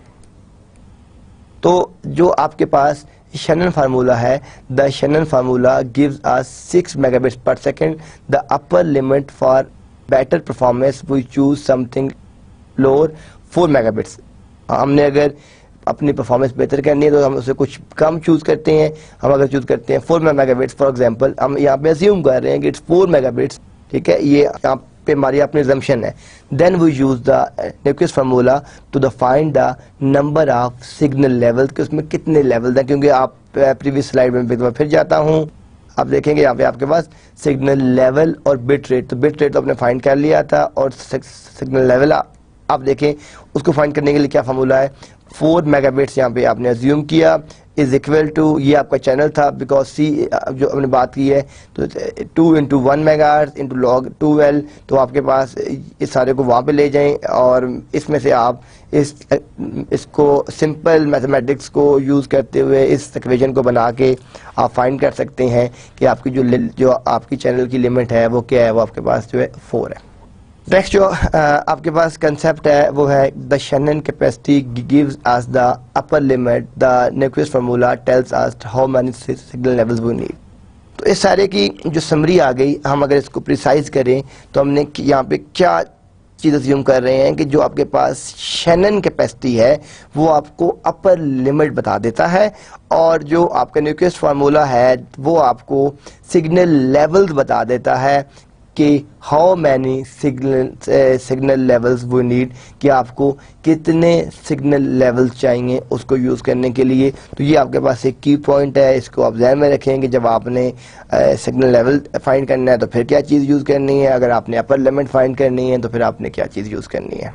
तो जो आपके पास शैनन फार्मूला है, the Shannon formula gives us 6 megabits per second. The upper limit for better performance we choose something lower 4 megabits. हमने अगर अपनी परफॉर्मेंस बेहतर करनी है तो हम उसे कुछ कम चूज करते हैं। हम अगर चूज करते हैं 4 मेगाबिट्स, फॉर एग्जांपल हम यहाँ पे अज्यूम कर रहे हैं कि इट्स 4 मेगाबिट्स, ठीक है, ये यहाँ पे हमारी अपनी assumption है। Then we use the nucleus formula to find the number of signal level, कि उसमें कितने लेवल हैं। क्योंकि आप प्रीवियस स्लाइड में फिर जाता हूँ, आप देखेंगे यहाँ पे आपके पास सिग्नल लेवल और बिट रेट, तो बिट रेट तो आपने फाइंड कर लिया था और सिग्नल लेवल आप देखें उसको फाइंड करने के लिए क्या फार्मूला है, 4 मेगाबिट्स यहाँ पे आपने अज्यूम किया इज इक्वल टू, ये आपका चैनल था बिकॉज सी जो हमने बात की है तो 2 into 1 megahertz into log 2L। तो आपके पास इस सारे को वहाँ पे ले जाएं और इसमें से आप इसको सिंपल मैथमेटिक्स को यूज़ करते हुए इस इक्वेशन को बना के आप फाइंड कर सकते हैं कि आपकी जो आपकी चैनल की लिमिट है वो क्या है, वो आपके पास जो है 4 है। नेक्स्ट जो आपके पास कंसेप्ट है वो है the Shannon capacity gives us the upper limit, the nucleus formula tells us how many signal levels we need. तो इस सारे की जो समरी आ गई, हम अगर इसको प्रिसाइज करें तो हमने यहाँ पे क्या चीज़ अज्यूम कर रहे हैं कि जो आपके पास शैनन कैपेसिटी है वो आपको अपर लिमिट बता देता है और जो आपका न्यूक्लियस फार्मूला है वो आपको सिग्नल लेवल्स बता देता है कि how many signal levels we need, कि आपको कितने सिग्नल लेवल्स चाहिए उसको यूज़ करने के लिए। तो ये आपके पास एक की पॉइंट है, इसको आप ध्यान में रखें कि जब आपने सिग्नल लेवल फाइंड करना है तो फिर क्या चीज़ यूज़ करनी है, अगर आपने अपर लिमिट फाइंड करनी है तो फिर आपने क्या चीज़ यूज़ करनी है।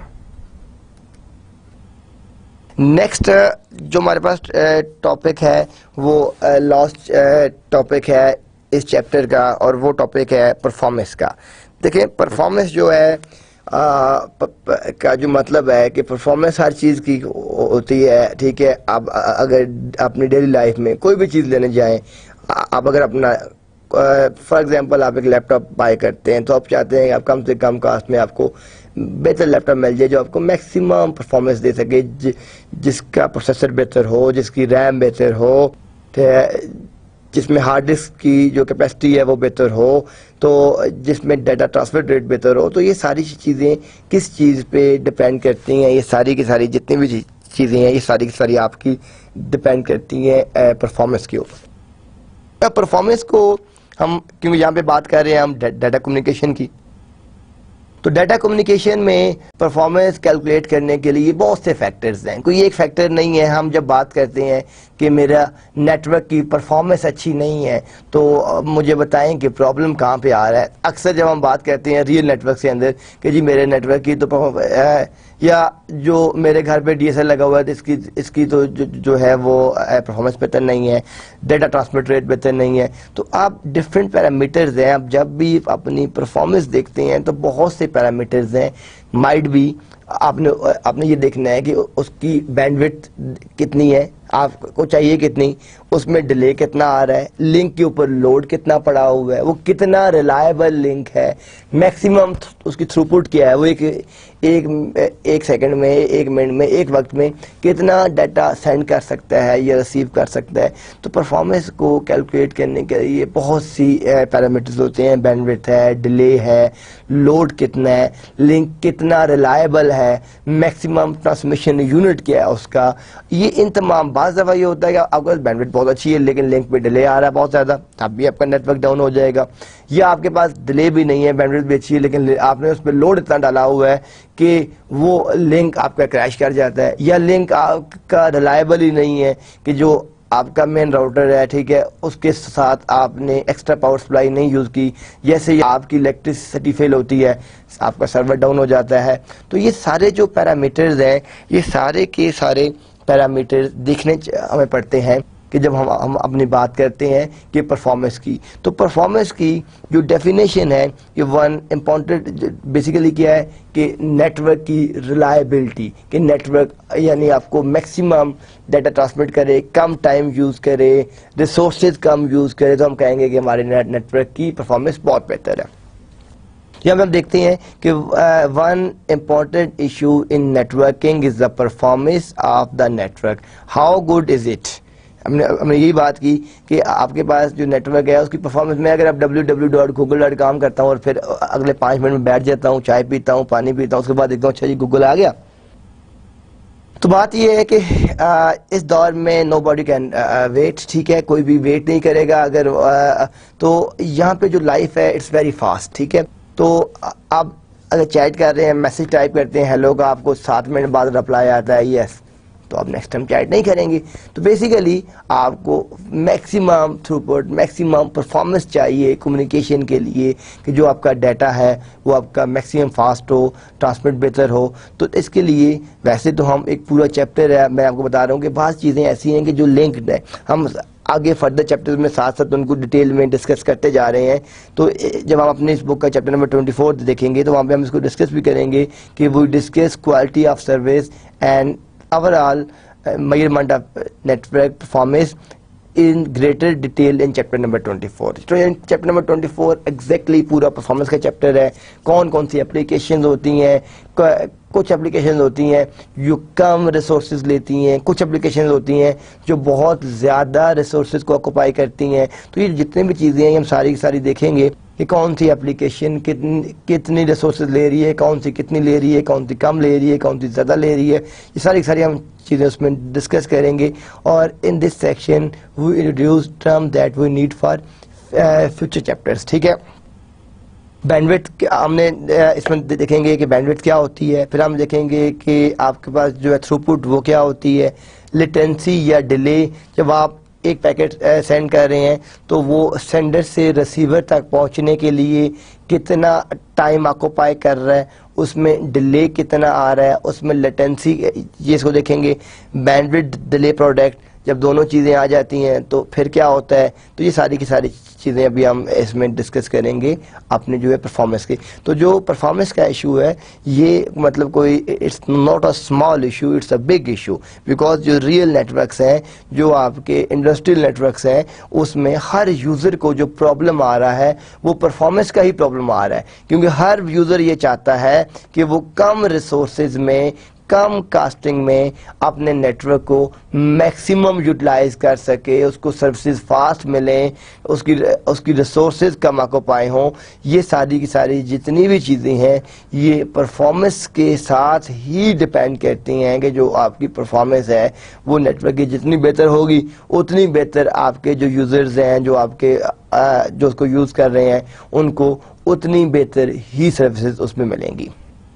नेक्स्ट जो हमारे पास टॉपिक है वो लास्ट टॉपिक है इस चैप्टर का और वो टॉपिक है परफॉर्मेंस का। देखिए परफॉर्मेंस जो है का जो मतलब है कि परफॉर्मेंस हर चीज़ की होती है, ठीक है। आप अगर अपनी डेली लाइफ में कोई भी चीज़ लेने जाएं, आप अगर अपना फॉर एग्जांपल आप एक लैपटॉप बाय करते हैं तो आप चाहते हैं आप कम से कम कास्ट में आपको बेहतर लैपटॉप मिल जाए जो आपको मैक्सिमम परफॉर्मेंस दे सके, जिसका प्रोसेसर बेहतर हो, जिसकी रैम बेहतर हो, जिसमें हार्ड डिस्क की जो कैपेसिटी है वो बेहतर हो, तो जिसमें डाटा ट्रांसफर रेट बेहतर हो। तो ये सारी चीज़ें किस चीज़ पे डिपेंड करती हैं? ये सारी की सारी जितनी भी चीज़ें हैं ये सारी की सारी आपकी डिपेंड करती हैं परफॉर्मेंस के ऊपर। परफॉर्मेंस को हम क्योंकि यहाँ पे बात कर रहे हैं हम डाटा कम्युनिकेशन की, तो डाटा कम्युनिकेशन में परफॉर्मेंस कैलकुलेट करने के लिए बहुत से फैक्टर्स हैं, कोई एक फैक्टर नहीं है। हम जब बात करते हैं कि मेरा नेटवर्क की परफॉर्मेंस अच्छी नहीं है तो मुझे बताएं कि प्रॉब्लम कहाँ पे आ रहा है। अक्सर जब हम बात करते हैं रियल नेटवर्क के अंदर कि जी मेरे नेटवर्क की तो या जो मेरे घर पे डीएसएल लगा हुआ है तो इसकी तो जो है वो परफॉर्मेंस बेहतर नहीं है, डाटा ट्रांसमिट रेट बेहतर नहीं है। तो आप डिफरेंट पैरामीटर्स हैं, आप जब भी अपनी परफॉर्मेंस देखते हैं तो बहुत से पैरामीटर्स हैं। माइट भी आपने ये देखना है कि उसकी बैंडविड्थ कितनी है, आपको चाहिए कितनी, उसमें डिले कितना आ रहा है, लिंक के ऊपर लोड कितना पड़ा हुआ है, वो कितना रिलायबल लिंक है, मैक्सिमम उसकी थ्रूपुट क्या है, वो एक सेकंड में, एक मिनट में, एक वक्त में कितना डाटा सेंड कर सकता है या रिसीव कर सकता है। तो परफॉर्मेंस को कैलकुलेट करने के लिए बहुत सी पैरामीटर्स होते हैं। बैंडविड्थ है, डिले है, लोड कितना है, लिंक कितना रिलायबल है, मैक्सिमम ट्रांसमिशन यूनिट क्या है उसका। ये इन तमाम, बाज़ दफ़ा ये होता है कि आपके पास बैंडविड्थ बहुत अच्छी है लेकिन लिंक पे डिले आ रहा है बहुत ज़्यादा, तब भी आपका नेटवर्क डाउन हो जाएगा। या आपके पास डिले भी नहीं है, बैंडविड्थ भी अच्छी है लेकिन आपने उस पर लोड इतना डाला हुआ है कि वो लिंक आपका क्रैश कर जाता है, या लिंक आपका रिलायबल ही नहीं है कि जो आपका मेन राउटर है, ठीक है, उसके साथ आपने एक्स्ट्रा पावर सप्लाई नहीं यूज़ की, जैसे आपकी इलेक्ट्रिसिटी फेल होती है, आपका सर्वर डाउन हो जाता है। तो ये सारे जो पैरामीटर्स हैं, ये सारे के सारे पैरामीटर्स देखने हमें पड़ते हैं कि जब हम अपनी बात करते हैं कि परफॉर्मेंस की। तो परफॉर्मेंस की जो डेफिनेशन है ये वन इम्पॉर्टेंट बेसिकली क्या है कि नेटवर्क की रिलायबिलिटी, कि नेटवर्क यानी आपको मैक्सिमम डाटा ट्रांसमिट करे, कम टाइम यूज़ करे, रिसोर्सेज कम यूज़ करे, तो हम कहेंगे कि हमारे नेटवर्क की परफॉर्मेंस बहुत बेहतर है। यहाँ हम देखते हैं कि one important issue in networking is the performance of the network. How good is it. हमने यही बात की कि आपके पास जो नेटवर्क है उसकी परफॉर्मेंस में, अगर आप www.google.com करता हूँ और फिर अगले 5 मिनट में बैठ जाता हूँ, चाय पीता हूँ, पानी पीता हूँ, उसके बाद देखता हूँ अच्छा जी गूगल आ गया। तो बात यह है कि इस दौर में नो बॉडी कैन वेट, ठीक है, कोई भी वेट नहीं करेगा। अगर तो यहाँ पे जो लाइफ है इट्स वेरी फास्ट, ठीक है। तो आप अगर चैट कर रहे हैं, मैसेज टाइप करते हैं हेलो का, आपको 7 मिनट बाद रिप्लाई आता है यस, तो आप नेक्स्ट टाइम चैट नहीं करेंगे। तो बेसिकली आपको मैक्सिमम थ्रूपुट, मैक्सिमम परफॉर्मेंस चाहिए कम्युनिकेशन के लिए कि जो आपका डाटा है वो आपका मैक्सिमम फास्ट हो, ट्रांसमिट बेहतर हो। तो इसके लिए वैसे तो हम एक पूरा चैप्टर है, मैं आपको बता रहा हूँ कि बहुत चीज़ें ऐसी हैं कि जो लिंक्ड है, हम आगे फर्दर चैप्टर्स में साथ साथ उनको डिटेल में डिस्कस करते जा रहे हैं। तो जब हम अपने इस बुक का चैप्टर नंबर 24 देखेंगे तो वहाँ पे हम इसको डिस्कस भी करेंगे कि वो discuss quality of service and overall measurement of network performance in greater detail in chapter number 24। तो in chapter number 24 exactly पूरा परफॉर्मेंस का चैप्टर है। कौन कौन सी एप्लीकेशन होती हैं, कुछ एप्लीकेशन होती हैं जो कम रिसोर्सेज लेती हैं, कुछ एप्लीकेशन होती हैं जो बहुत ज़्यादा रिसोर्सेज को ऑक्यूपाई करती हैं। तो ये जितनी भी चीज़ें हैं हम सारी की सारी देखेंगे कि कौन सी एप्लीकेशन कितनी रिसोर्सेज ले रही है, कौन सी कितनी ले रही है, कौन सी कम ले रही है, कौन सी ज़्यादा ले रही है, ये सारी की सारी हम चीज़ें उसमें डिस्कस करेंगे। और in this section we introduce term that we need for future chapters, ठीक है। बैंडविड्थ हमने इसमें देखेंगे कि बैंडविड्थ क्या होती है, फिर हम देखेंगे कि आपके पास जो है थ्रूपुट वो क्या होती है, लेटेंसी या डिले, जब आप एक पैकेट सेंड कर रहे हैं तो वो सेंडर से रिसीवर तक पहुंचने के लिए कितना टाइम ऑक्यूपाई कर रहा है, उसमें डिले कितना आ रहा है, उसमें लेटेंसी, ये इसको देखेंगे। बैंडविड्थ डिले प्रोडक्ट, जब दोनों चीज़ें आ जाती हैं तो फिर क्या होता है। तो ये सारी की सारी चीज़ें अभी हम इसमें डिस्कस करेंगे अपने जो है परफॉर्मेंस की। तो जो परफॉर्मेंस का इशू है ये मतलब कोई it's not a small issue, it's a big issue, because जो रियल नेटवर्क्स हैं, जो आपके इंडस्ट्रियल नेटवर्क्स हैं, उसमें हर यूज़र को जो प्रॉब्लम आ रहा है वो परफॉर्मेंस का ही प्रॉब्लम आ रहा है, क्योंकि हर यूज़र ये चाहता है कि वो कम रिसोर्सेज में कम कास्टिंग में अपने नेटवर्क को मैक्सिमम यूटिलाइज कर सके, उसको सर्विसेज फास्ट मिलें, उसकी रिसोर्सेज कम ऑक्युपाई हों। ये सारी की सारी जितनी भी चीज़ें हैं ये परफॉर्मेंस के साथ ही डिपेंड करती हैं कि जो आपकी परफॉर्मेंस है वो नेटवर्क की जितनी बेहतर होगी उतनी बेहतर आपके जो यूज़र्स हैं, जो आपके जो उसको यूज़ कर रहे हैं, उनको उतनी बेहतर ही सर्विसेज उसमें मिलेंगी।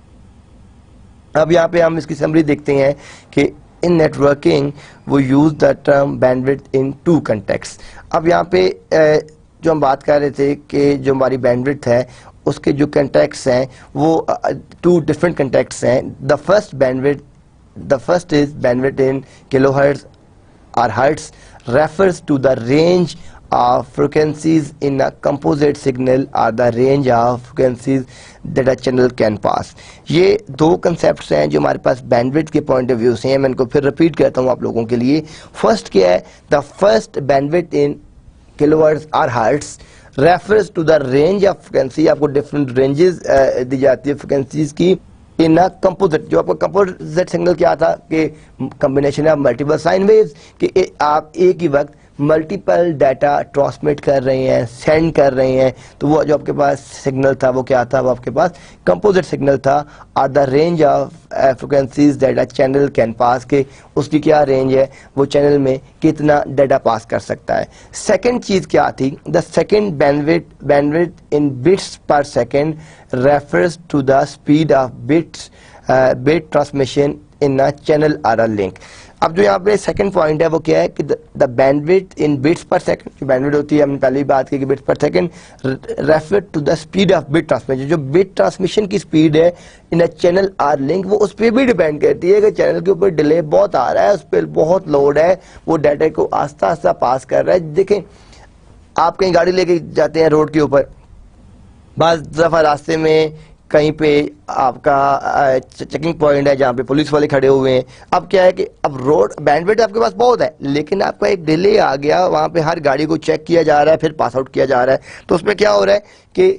अब यहाँ पे हम इसकी समरी देखते हैं कि इन नेटवर्किंग वो use the term bandwidth in two context. अब यहाँ पे जो हम बात कर रहे थे कि जो हमारी बैंडविड्थ है उसके जो कंटेक्ट्स हैं वो टू डिफरेंट कंटेक्ट्स हैं। The first is bandwidth in kilohertz और hertz refers to the range of frequencies in a composite signal or the range of frequencies that a channel can pass। ये दो concepts हैं जो हमारे पास bandwidth के point of view से हैं। मैं इनको फिर रिपीट करता हूँ आप लोगों के लिए। फर्स्ट क्या है? The first bandwidth in kilohertz और hertz refers to the range of frequency. आपको डिफरेंट रेंजेस दी जाती है फ्रिक्वेंसीज की इन अ कंपोजिट। जो आपका कंपोजिट सिग्नल क्या था कि combination of multiple sine waves, कि आप एक ही वक्त मल्टीपल डाटा ट्रांसमिट कर रहे हैं, सेंड कर रहे हैं। तो वो जो आपके पास सिग्नल था वो क्या था? वो आपके पास कंपोजिट सिग्नल था। और the range of frequencies that a channel can pass, के उसकी क्या रेंज है, वो चैनल में कितना डाटा पास कर सकता है। सेकंड चीज क्या थी? The second bandwidth in bits per second refers to the speed of bit transmission in a channel और अ लिंक। अब जो यहाँ पे सेकंड पॉइंट है वो क्या है कि the bandwidth in bits per second, जो बैंडविड्थ होती है हमने पहले भी बात की कि bits per second refer to the speed of bit transmission. जो बिट ट्रांसमिशन की स्पीड है in a channel or link वो उस पर भी डिपेंड करती है कि चैनल के ऊपर डिले बहुत आ रहा है, उस पर बहुत लोड है, वो डाटा को आस्ता आस्ता पास कर रहा है। देखें आप कहीं गाड़ी लेके जाते हैं रोड के ऊपर, बाज़ दफ़ा रास्ते में कहीं पे आपका चेकिंग पॉइंट है जहाँ पे पुलिस वाले खड़े हुए हैं। अब क्या है कि अब रोड बैंडविड्थ आपके पास बहुत है लेकिन आपका एक डिले आ गया, वहाँ पे हर गाड़ी को चेक किया जा रहा है, फिर पास आउट किया जा रहा है। तो उसमें क्या हो रहा है कि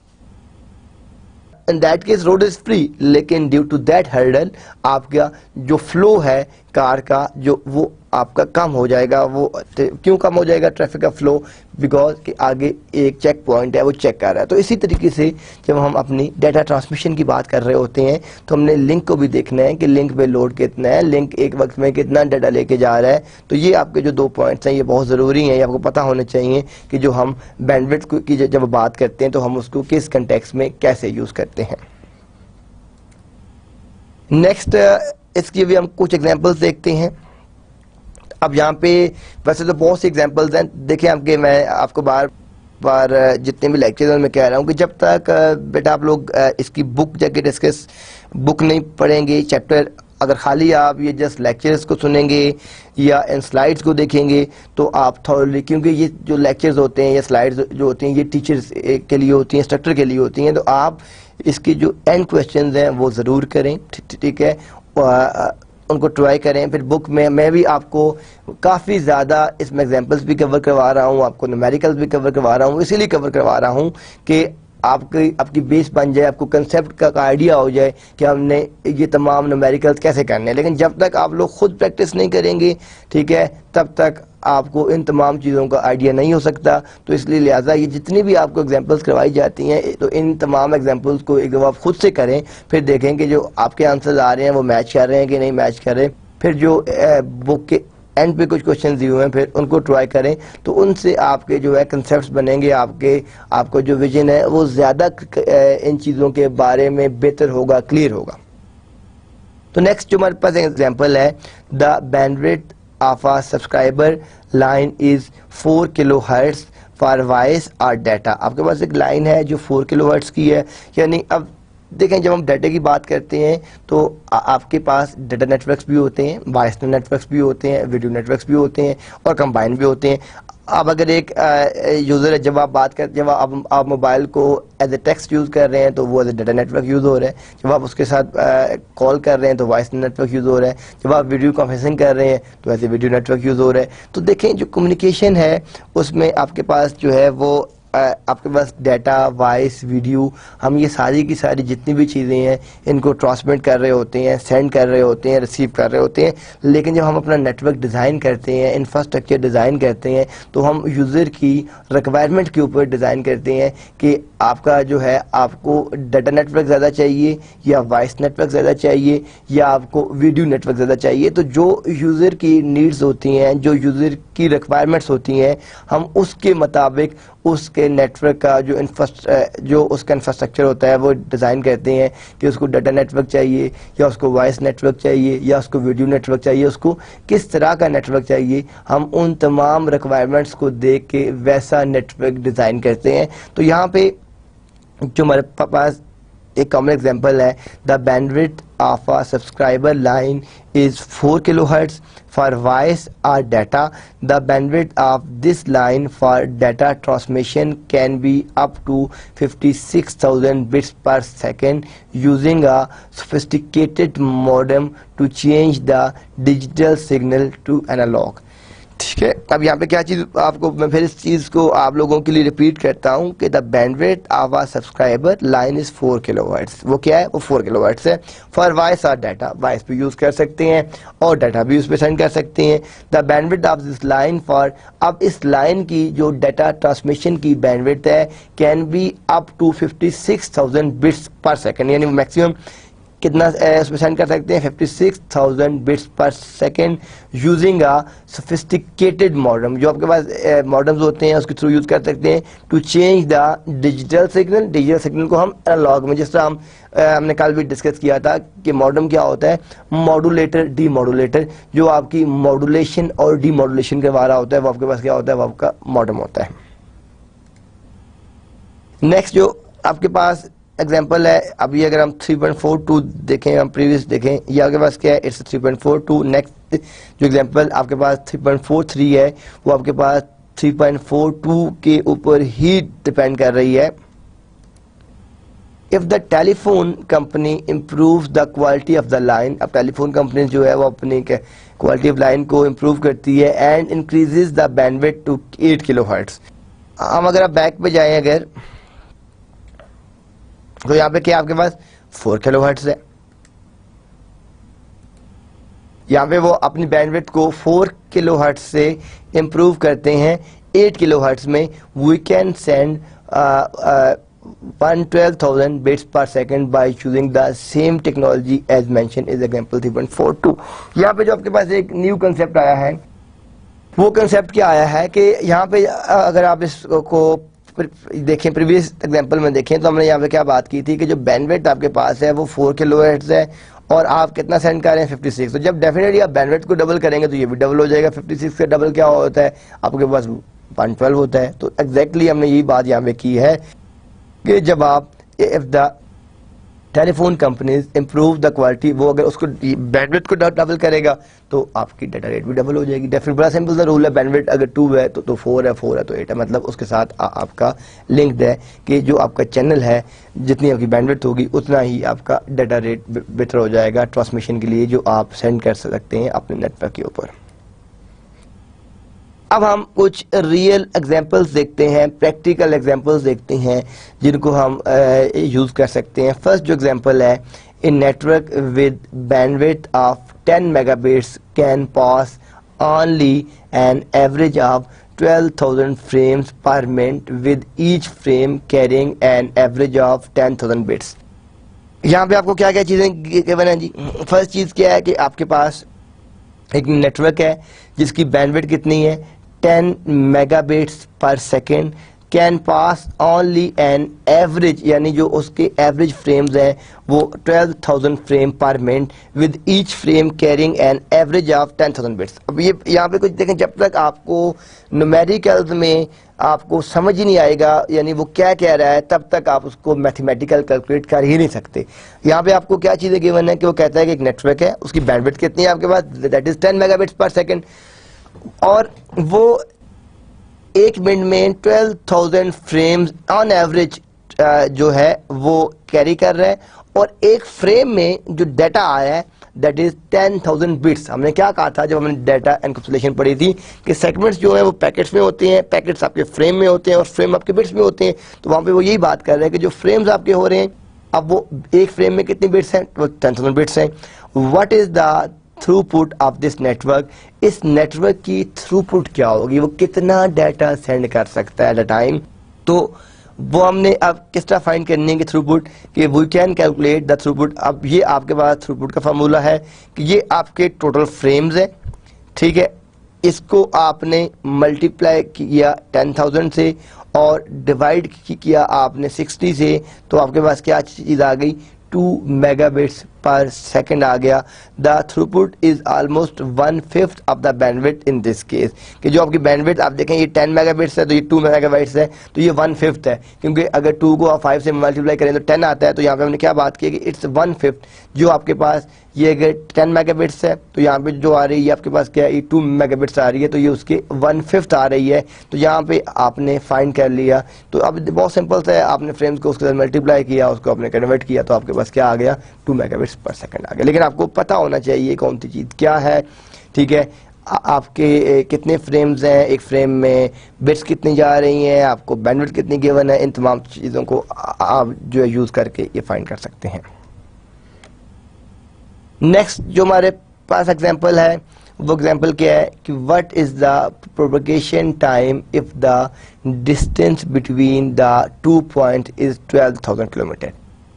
in that case road is free, लेकिन ड्यू टू दैट हर्डल आपका जो फ्लो है कार का जो वो आपका कम हो जाएगा। वो क्यों कम हो जाएगा ट्रैफिक का फ्लो? बिकॉज कि आगे एक चेक पॉइंट है वो चेक कर रहा है। तो इसी तरीके से जब हम अपनी डाटा ट्रांसमिशन की बात कर रहे होते हैं तो हमने लिंक को भी देखना है कि लिंक पे लोड कितना है, लिंक एक वक्त में कितना डाटा लेके जा रहा है। तो ये आपके जो दो पॉइंट्स हैं ये बहुत ज़रूरी हैं, ये आपको पता होने चाहिए कि जो हम बैंडविड्थ की जब बात करते हैं तो हम उसको किस कंटेक्स्ट में कैसे यूज़ करते हैं। नेक्स्ट इसकी भी हम कुछ एग्जांपल्स देखते हैं। अब यहाँ पे वैसे तो बहुत सी एग्जांपल्स हैं, देखिए आपके मैं आपको बार बार जितने भी लेक्चर में कह रहा हूँ कि जब तक बेटा आप लोग इसकी बुक जाके डिस्कस बुक नहीं पढ़ेंगे, चैप्टर अगर खाली आप ये जस्ट लेक्चर्स को सुनेंगे या इन स्लाइड्स को देखेंगे तो आप थॉरली, क्योंकि ये जो लेक्चर्स होते हैं या स्लाइड्स जो होती हैं ये टीचर्स के लिए होती हैं, इंस्ट्रक्टर के लिए होती हैं। तो आप इसकी जो एंड क्वेश्चंस हैं वो ज़रूर करें, ठीक है, उनको ट्राई करें। फिर बुक में मैं भी आपको काफ़ी ज़्यादा इसमें एग्जांपल्स भी कवर करवा रहा हूँ, आपको न्यूमेरिकल्स भी कवर करवा रहा हूँ, इसीलिए कवर करवा रहा हूँ कि आपकी बेस बन जाए, आपको कंसेप्ट का आइडिया हो जाए कि हमने ये तमाम न्यूमेरिकल्स कैसे करने हैं। लेकिन जब तक आप लोग खुद प्रैक्टिस नहीं करेंगे, ठीक है, तब तक आपको इन तमाम चीज़ों का आइडिया नहीं हो सकता। तो इसलिए लिहाजा ये जितनी भी आपको एग्जांपल्स करवाई जाती हैं तो इन तमाम एग्जांपल्स को एक दफ़ा आप खुद से करें, फिर देखें कि जो आपके आंसर्स आ रहे हैं वो मैच कर रहे हैं कि नहीं मैच कर रहे। फिर जो बुक के एंड पे कुछ क्वेश्चन दिए हुए हैं फिर उनको ट्राई करें, तो उनसे आपके जो है कंसेप्ट्स बनेंगे, आपको जो विजन है वो ज़्यादा इन चीज़ों के बारे में बेहतर होगा, क्लियर होगा। तो नेक्स्ट जो हमारे पास एग्जांपल है, the bandwidth of a subscriber line is 4 kilohertz for voice और डाटा। आपके पास एक लाइन है जो 4 किलोहर्ट्ज की है, यानी अब देखें जब हम डाटा की बात करते हैं तो आपके पास डाटा नेटवर्क्स भी होते हैं, वॉइस नेटवर्क्स भी होते हैं, वीडियो नेटवर्क्स भी होते हैं और कंबाइन भी होते हैं। अब अगर एक यूज़र है, जब आप मोबाइल को एज ए टेक्स्ट यूज़ कर रहे हैं तो वो as a data network use हो रहा है, जब आप उसके साथ कॉल कर रहे हैं तो वॉइस नेटवर्क यूज़ हो रहा है, जब आप वीडियो कॉन्फ्रेंसिंग कर रहे हैं तो as a video network use हो रहा है। तो देखें जो कम्युनिकेशन है उसमें आपके पास जो है वो आपके पास डाटा, वॉइस, वीडियो, हम ये सारी की सारी जितनी भी चीज़ें हैं इनको ट्रांसमिट कर रहे होते हैं, सेंड कर रहे होते हैं, रिसीव कर रहे होते हैं। लेकिन जब हम अपना नेटवर्क डिज़ाइन करते हैं, इंफ्रास्ट्रक्चर डिज़ाइन करते हैं, तो हम यूज़र की रिक्वायरमेंट के ऊपर डिज़ाइन करते हैं कि आपका जो है आपको डाटा नेटवर्क ज़्यादा चाहिए या वॉइस नेटवर्क ज़्यादा चाहिए या आपको वीडियो नेटवर्क ज़्यादा चाहिए। तो जो यूज़र की नीड्स होती हैं, जो यूज़र की रिक्वायरमेंट्स होती हैं, हम उसके मुताबिक उसके नेटवर्क का जो उसका इंफ्रास्ट्रक्चर होता है वो डिज़ाइन करते हैं कि उसको डाटा नेटवर्क चाहिए या उसको वॉइस नेटवर्क चाहिए या उसको वीडियो नेटवर्क चाहिए, उसको किस तरह का नेटवर्क चाहिए। हम उन तमाम रिक्वायरमेंट्स को देख के वैसा नेटवर्क डिज़ाइन करते हैं। तो यहाँ पे जो हमारे पास एक कॉमन एग्जांपल है, the bandwidth of a subscriber line is 4 kilohertz for voice और data. The bandwidth of this line for data transmission can be up to 56,000 bits per second using a sophisticated modem to change the digital signal to analog. ठीक है, अब यहाँ पे क्या चीज़ आपको, मैं फिर इस चीज़ को आप लोगों के लिए रिपीट करता हूँ कि the bandwidth of a subscriber line is 4 kilohertz. वो क्या है? वो 4 किलोहर्ट्ज है। फॉर वॉइस और डाटा, वॉइस भी यूज़ कर सकते हैं और डाटा भी उस पर सेंड कर सकते हैं। The bandwidth of this line for, अब इस लाइन की जो डाटा ट्रांसमिशन की बैंडविड्थ है, can be up to 56,000 bits per second, यानी मैक्सिमम कितना उसमें सेंड कर सकते हैं? 56,000 bits per second using a sophisticated modem. जो आपके पास मॉडम्स होते हैं उसके थ्रू यूज कर सकते हैं to change the digital signal. Digital signal को हम एनालॉग में, जिस तरह हमने कल भी डिस्कस किया था कि मॉडम क्या होता है, मॉडुलेटर, डी मॉडुलेटर, जो आपकी मॉडुलेशन और डी मॉडुलेशन करवा रहा होता है, वो आपके पास क्या होता है? वो आपका मॉडम होता है। नेक्स्ट जो आपके पास एग्जाम्पल है, अभी अगर हम 3.42 देखें, हम प्रीवियस देखें, ये आपके पास क्या है? इट्स 3.42। नेक्स्ट जो एग्जाम्पल आपके पास 3.43 है, वो आपके पास 3.42 के ऊपर ही डिपेंड कर रही है। If the telephone company improve the quality of the line, अब टेलीफोन कंपनी जो है वो अपनी क्वालिटी ऑफ लाइन को इम्प्रूव करती है and increases the bandwidth to 8 kilohertz. हम अगर आप बैक पे जाएं अगर, तो यहाँ पे क्या आपके पास 4 किलोहर्ट्ज है। यहाँ पे वो अपनी बैंडविड्थ को 4 किलोहर्ट्ज से इम्प्रूव करते हैं 8 किलोहर्ट्ज में। We can send 112,000 bits per second by choosing the same technology as mention is example 3.42। यहाँ पे जो आपके पास एक न्यू कंसेप्ट आया है, वो कंसेप्ट क्या आया है कि यहाँ पे अगर आप इसको देखें, प्रीवियस एग्जांपल में देखें, तो हमने यहाँ पे क्या बात की थी कि जो बैंडविड्थ आपके पास है वो 4 किलोहर्ट्ज है और आप कितना सेंड कर रहे हैं? 56। तो जब डेफिनेटली आप बैंडविड्थ को डबल करेंगे तो ये भी डबल हो जाएगा। 56 का डबल क्या होता है? आपके पास 112 होता है। तो एग्जैक्टली हमने यही बात यहाँ पे की है कि जब आप if the telephone companies improve the quality, वो अगर उसको बैंडविड्थ को डबल करेगा तो आपकी डाटा रेट भी डबल हो जाएगी। डेफिनेट बड़ा सिंपल सा रूल है, बैंडविड्थ अगर 2 है तो 4 है, 4 है तो 8 है, मतलब उसके साथ आपका लिंक्ड है कि जो आपका चैनल है जितनी आपकी बैंडविड्थ होगी उतना ही आपका डाटा रेट बेहतर हो जाएगा ट्रांसमिशन के लिए, जो आप सेंड कर सकते हैं अपने नेटवर्क के ऊपर। अब हम कुछ रियल एग्जांपल्स देखते हैं, प्रैक्टिकल एग्जांपल्स देखते हैं जिनको हम यूज़ कर सकते हैं। फर्स्ट जो एग्जांपल है, in network with bandwidth of 10 megabits can pass only an average of 12,000 frames per minute with each frame carrying an average of 10,000 bits. यहाँ पे आपको क्या क्या चीज़ें गिवन है जी? फर्स्ट चीज़ क्या है कि आपके पास एक नेटवर्क है जिसकी बैंडविड्थ कितनी है? 10 megabits per second, can pass only an average, यानी जो उसके एवरेज फ्रेम्स हैं वो 12,000 frame per minute with each frame carrying an average of 10,000 bits. अब ये यहाँ पे कुछ देखें, जब तक आपको न्यूमेरिकल्स में आपको समझ ही नहीं आएगा यानी वो क्या कह रहा है, तब तक आप उसको मैथमेटिकल कैलकुलेट कर ही नहीं सकते। यहाँ पे आपको क्या चीज़ें गिवन है कि वो कहता है कि एक नेटवर्क है, उसकी बैंडविड्थ कितनी है आपके पास? That is 10 megabits per second, और वो 1 मिनट में 12,000 फ्रेम्स ऑन एवरेज जो है वो कैरी कर रहा है, और एक फ्रेम में जो डाटा आया है दैट इज 10,000 बिट्स। हमने क्या कहा था जब हमने डाटा एनकैप्सुलेशन पढ़ी थी कि सेगमेंट्स जो है वो पैकेट्स में होते हैं, पैकेट्स आपके फ्रेम में होते हैं और फ्रेम आपके बिट्स में होते हैं। तो वहां पे वो यही बात कर रहे हैं कि जो फ्रेम्स आपके हो रहे हैं, अब वो एक फ्रेम में कितने बिट्स हैं, वो 10,000 बिट्स हैं। What is the throughput of this network, इस नेटवर्क की थ्रूपुट क्या होगी, वो कितना डाटा सेंड कर सकता है एट अ टाइम। तो वो हमने अब किस तरह फाइंड करनी है कि थ्रूपुट, कि we can calculate the throughput. अब ये आपके पास थ्रूपुट का फार्मूला है कि ये आपके टोटल फ्रेम्स है, ठीक है, इसको आपने मल्टीप्लाई किया 10,000 से और डिवाइड किया आपने 60 से, तो आपके पास क्या चीज आ गई, 2 मेगाबिट्स पर सेकंड आ गया। The throughput is almost 1/5 of the bandwidth in this case, कि जो आपकी बैंडविड्थ आप देखें ये 10 मेगाबिट्स है तो ये 2 मेगाबाइट्स है, तो ये 1/5 है, क्योंकि अगर 2 को आप 5 से मल्टीप्लाई करें तो 10 आता है। तो यहाँ पे हमने क्या बात की कि इट्स 1/5, जो आपके पास ये अगर 10 मेगाबिट्स है तो यहाँ पे जो आ रही है आपके पास क्या है, 2 मेगाबिट्स आ रही है, तो ये उसके 1/5 आ रही है। तो यहाँ पे आपने फाइंड कर लिया। तो अब बहुत सिंपल सा है, आपने फ्रेम्स को उसके साथ मल्टीप्लाई किया, उसको आपने कन्वर्ट किया, तो आपके पास क्या आ गया, 2 मेगाबिट्स पर सेकंड आ गया। लेकिन आपको पता होना चाहिए कौन सी चीज क्या है, ठीक है। आपके कितने फ्रेम्स हैं, एक फ्रेम में बिट्स कितनी जा रही हैं, आपको बैंडविड्थ कितनी गिवन है, इन तमाम चीज़ों को आप जो है यूज करके ये फाइंड कर सकते हैं। नेक्स्ट जो हमारे पास एग्जांपल है वो एग्जांपल क्या है कि what is the propagation time if the distance between the 2 point is 12,000 kilometre.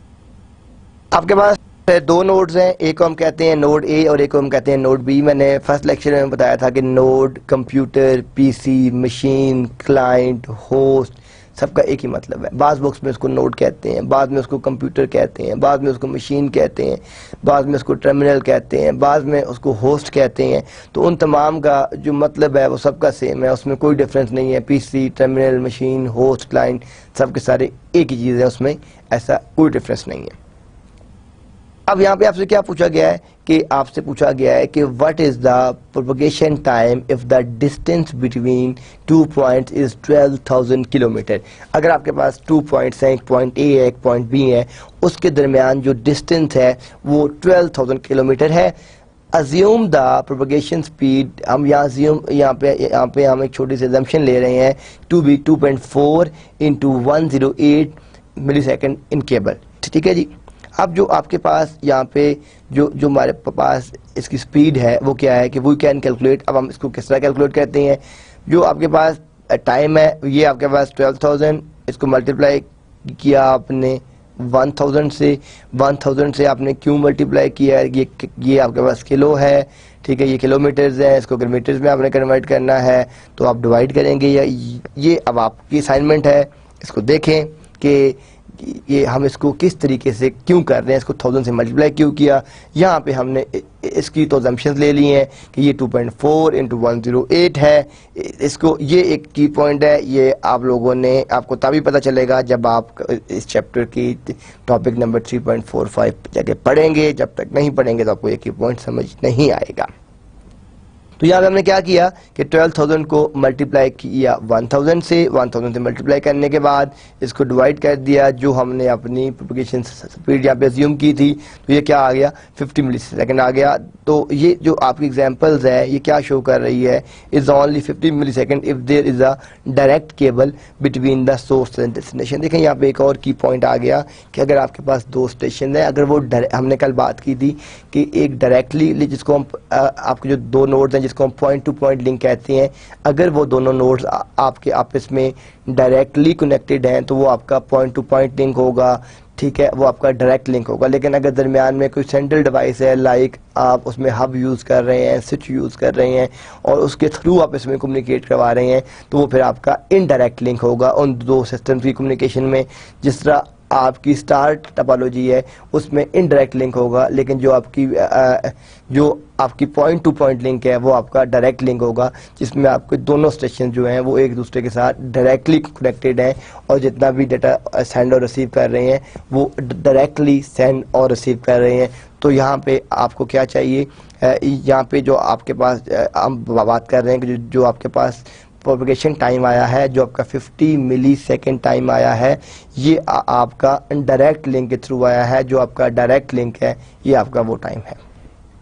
आपके पास 2 नोड्स हैं, एक को हम कहते हैं नोड ए और एक को हम कहते हैं नोड बी। मैंने फर्स्ट लेक्चर में बताया था कि node, computer, PC, machine, client, host, सबका एक ही मतलब है। बाद बुक्स में उसको नोड कहते हैं, बाद में उसको कंप्यूटर कहते हैं, बाद में उसको मशीन कहते हैं, बाद में उसको टर्मिनल कहते हैं, बाद में उसको होस्ट कहते हैं। तो उन तमाम का जो मतलब है वो सबका सेम है, उसमें कोई डिफरेंस नहीं है। PC, terminal, machine, host, client, सबके सारे एक ही चीज़ है, उसमें ऐसा कोई डिफरेंस नहीं है। अब यहाँ पे आपसे क्या पूछा गया है कि आपसे पूछा गया है कि what is the propagation time if the distance between 2 points is 12,000 kilometre. अगर आपके पास 2 पॉइंट्स हैं, एक पॉइंट ए है, एक पॉइंट बी है, उसके दरमियान जो डिस्टेंस है वो 12,000 किलोमीटर है। अज्यूम द प्रोपगेशन स्पीड, हम यहाँ पे हम एक छोटी सी assumption ले रहे हैं, to be 2.4 × 108 millisecond in cable, ठीक है जी। अब जो आपके पास यहाँ पे जो हमारे पास इसकी स्पीड है वो क्या है कि वी कैन कैलकुलेट। अब हम इसको किस तरह कैलकुलेट करते हैं, जो आपके पास टाइम है ये आपके पास 12,000, इसको मल्टीप्लाई किया आपने 1,000 से, 1,000 से आपने क्यों मल्टीप्लाई किया, ये आपके पास किलो है, ठीक है, ये किलोमीटर्स है, इसको अगर मीटर्स में आपने कन्वर्ट करना है तो आप डिवाइड करेंगे। या ये अब आपकी असाइनमेंट है, इसको देखें कि ये हम इसको किस तरीके से क्यों कर रहे हैं, इसको 1000 से मल्टीप्लाई क्यों किया। यहाँ पे हमने इसकी तो assumptions ले ली हैं कि ये 2.4 × 108 है। इसको ये एक की पॉइंट है, ये आप लोगों ने आपको तभी पता चलेगा जब आप इस चैप्टर की टॉपिक नंबर 3.45 जाके पढ़ेंगे। जब तक नहीं पढ़ेंगे तो आपको एक ही पॉइंट समझ नहीं आएगा। तो यहाँ पे हमने क्या किया कि 12,000 को मल्टीप्लाई किया 1,000 से, 1,000 से मल्टीप्लाई करने के बाद इसको डिवाइड कर दिया, जो हमने अपनी प्रोपगेशन स्पीड यहाँ पे अज्यूम की थी, तो ये क्या आ गया 50 मिली सेकेंड आ गया। तो ये जो आपकी एग्जांपल्स है ये क्या शो कर रही है, is only 50 millisecond if there is a direct cable between the source and destination. देखें यहाँ पे एक और की पॉइंट आ गया कि अगर आपके पास 2 स्टेशन है, अगर वो हमने कल बात की थी कि एक डायरेक्टली जिसको हम आपके जो 2 नोड्स हैं जिसको हम पॉइंट टू पॉइंट लिंक कहते हैं, अगर वो दोनों नोड्स आपके आपस में डायरेक्टली कनेक्टेड हैं तो वो आपका पॉइंट टू पॉइंट लिंक होगा, ठीक है, वो आपका डायरेक्ट लिंक होगा। लेकिन अगर दरमियान में कोई सेंट्रल डिवाइस है, लाइक आप उसमें हब यूज़ कर रहे हैं, स्विच यूज़ कर रहे हैं और उसके थ्रू आप इसमें कम्युनिकेट करवा रहे हैं, तो वो फिर आपका इनडायरेक्ट लिंक होगा उन 2 सिस्टम्स की कम्युनिकेशन में। जिस तरह आपकी स्टार टोपोलॉजी है उसमें इनडायरेक्ट लिंक होगा, लेकिन जो आपकी पॉइंट टू पॉइंट लिंक है वो आपका डायरेक्ट लिंक होगा, जिसमें आपके दोनों स्टेशन जो हैं वो एक दूसरे के साथ डायरेक्टली कनेक्टेड हैं और जितना भी डाटा सेंड और रिसीव कर रहे हैं वो डायरेक्टली सेंड और रिसीव कर रहे हैं। तो यहाँ पे आपको क्या चाहिए, यहाँ पे जो आपके पास हम बात कर रहे हैं कि जो आपके पास प्रोपगेशन टाइम आया है, जो आपका 50 मिली सेकेंड टाइम आया है, ये आपका डायरेक्ट लिंक के थ्रू आया है। जो आपका डायरेक्ट लिंक है ये आपका वो टाइम है।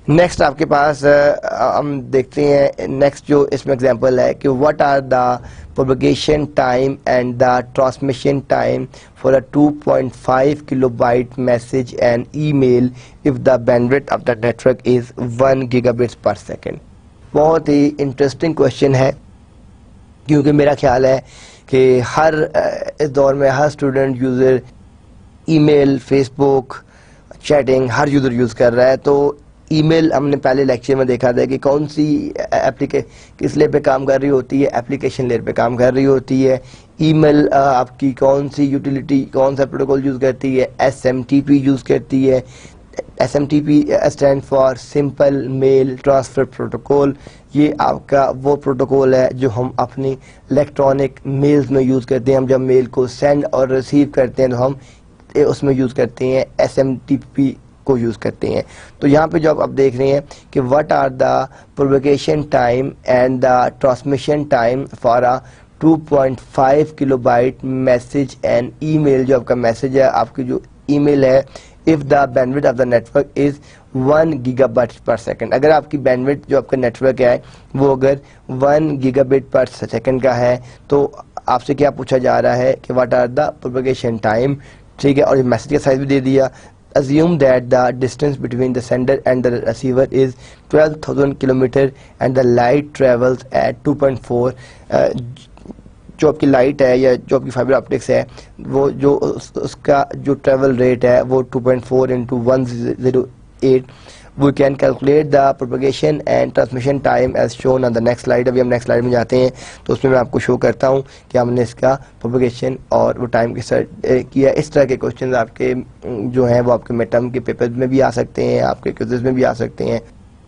नेक्स्ट आपके पास हम देखते हैं नेक्स्ट जो इसमें एग्जांपल है कि what are the propagation time and the transmission time for a 2.5 kilobyte message and email if the bandwidth of the network is 1 gigabits per second. बहुत ही इंटरेस्टिंग क्वेश्चन है, क्योंकि मेरा ख्याल है कि हर इस दौर में हर student user email, Facebook, chatting हर यूज़र यूज़ कर रहा है। तो ईमेल हमने पहले लेक्चर में देखा था कि कौन सी किस लेयर पे काम कर रही होती है, एप्लीकेशन लेयर पे काम कर रही होती है। ईमेल आपकी कौन सी यूटिलिटी, कौन सा प्रोटोकॉल यूज़ करती है, SMTP यूज़ करती है। SMTP stand for simple mail transfer protocol. ये आपका वो प्रोटोकॉल है जो हम अपनी इलेक्ट्रॉनिक मेल्स में यूज़ करते हैं। हम जब मेल को सेंड और रिसीव करते हैं तो हम उसमें यूज़ करते हैं SMTP को यूज़ करते हैं। तो यहाँ पे जो आप देख रहे हैं कि what are the propagation time and the transmission time for a 2.5 kilobyte message and email. जो आपका मैसेज है, आपकी जो ईमेल है, if the bandwidth of the network is 1 gigabyte per second. अगर आपकी बैंडविड्थ जो आपका नेटवर्क है वो अगर 1 गीगाबिट पर सेकंड का है तो आपसे क्या पूछा जा रहा है कि what are the propagation time. ठीक है, और मैसेज का साइज भी दे दिया। Assume that the distance between the sender and the receiver is 12,000 kilometer and the light travels at 2.4। जो आपकी लाइट है या जो आपकी फाइबर ऑप्टिक्स है वो जो उसका जो ट्रेवल रेट है वो 2.4 into 108। We can calculate the propagation and transmission time as shown on the next slide। अभी हम नेक्स्ट स्लाइड में जाते हैं तो उसमें मैं आपको शो करता हूँ कि हमने इसका प्रोपगेशन और वो टाइम के साथ किया। इस तरह के क्वेश्चन आपके जो हैं वो आपके मिड टर्म के पेपर में भी आ सकते हैं, आपके क्विज़ेस में भी आ सकते हैं।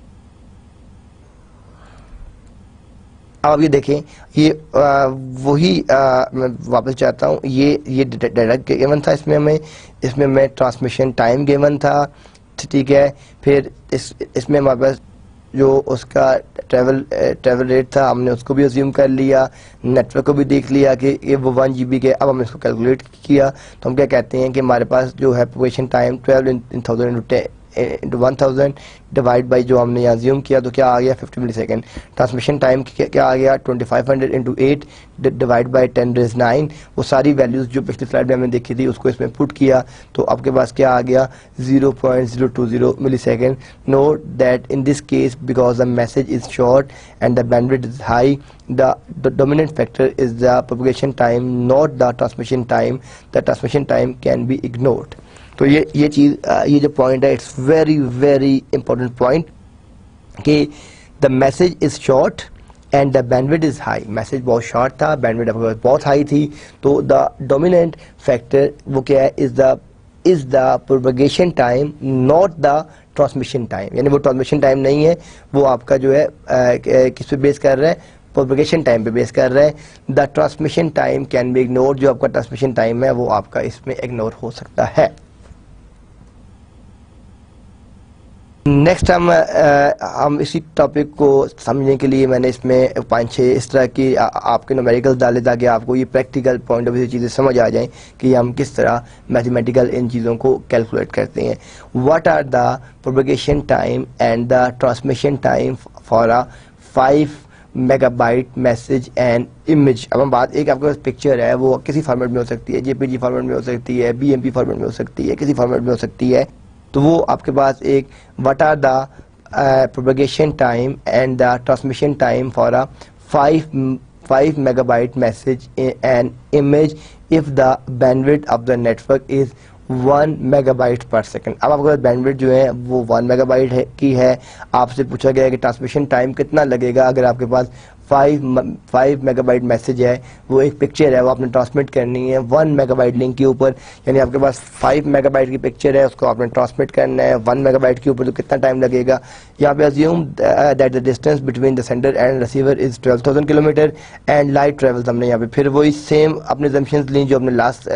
अब ये देखें, ये वही मैं वापस चाहता हूँ, ये डाटा गिवन था, इसमें मैं ट्रांसमिशन टाइम गिवन था। ठीक है, फिर इसमें हमारे पास जो उसका ट्रैवल रेट था हमने उसको भी अज्यूम कर लिया, नेटवर्क को भी देख लिया कि ये वो 1 GB के। अब हमने इसको कैलकुलेट किया तो हम क्या कहते हैं कि हमारे पास जो है propagation time 12 in 1000 into 1000 divide by जो हमने यहाँ अज्यूम किया तो क्या आ गया 50 मिली सेकेंड। ट्रांसमिशन टाइम क्या आ गया 2500 into 8 डिवाइड बाई 10⁹। वो सारी वैल्यूज़ जो पिछली स्लाइड में हमने देखी थी उसको इसमें पुट किया तो आपके पास क्या आ गया 0.020 millisecond. Note that in this case because the message is short and the bandwidth is high the dominant factor is the propagation time, not the transmission time। the transmission time can be ignored। तो ये चीज़ ये जो point है it's very very important point कि the message is short and the bandwidth is high. Message बहुत short था, bandwidth आपके पास बहुत हाई थी। तो द डोमिनेंट फैक्टर वो क्या है is the propagation time, not the transmission time. यानी वो ट्रांसमिशन टाइम नहीं है, वो आपका जो है किस पे बेस कर रहा है, प्रोपगेशन टाइम पे बेस कर रहा है। The transmission time can be ignore. जो आपका ट्रांसमिशन टाइम है वो आपका इसमें इग्नोर हो सकता है। नेक्स्ट हम इसी टॉपिक को समझने के लिए मैंने इसमें 5-6 इस तरह की आपके न्यूमेरिकल्स डाले ताकि आपको ये प्रैक्टिकल पॉइंट ऑफ व्यू चीज़ें समझ आ जाएं कि हम किस तरह मैथमेटिकल इन चीज़ों को कैलकुलेट करते हैं। What are the propagation time and the transmission time for a 5 megabyte message and image. अब हम बात, एक आपके पास पिक्चर है वो किसी फॉर्मेट में हो सकती है, JPG फॉर्मेट में हो सकती है, BMP फॉर्मेट में हो सकती है, किसी फॉर्मेट में हो सकती है। तो वो आपके पास एक what are the propagation time and the transmission time for a 5 megabyte message and image if the bandwidth of the network is 1 megabyte per second. अब आपके पास बैंडविड्थ जो है वो 1 मेगाबाइट की है। आपसे पूछा गया है कि ट्रांसमिशन टाइम कितना लगेगा अगर आपके पास 5 मेगाबाइट मैसेज है, वो एक पिक्चर है वो आपने ट्रांसमिट करनी है 1 मेगाबाइट लिंक के ऊपर। यानी आपके पास 5 मेगाबाइट की पिक्चर है, उसको आपने ट्रांसमिट करना है 1 मेगाबाइट के ऊपर, तो कितना टाइम लगेगा। यहाँ पे assume that the distance between the sender and receiver is 12,000 kilometres and light travels. हमने यहाँ पे फिर वही सेम अपने assumptions ली जो हमने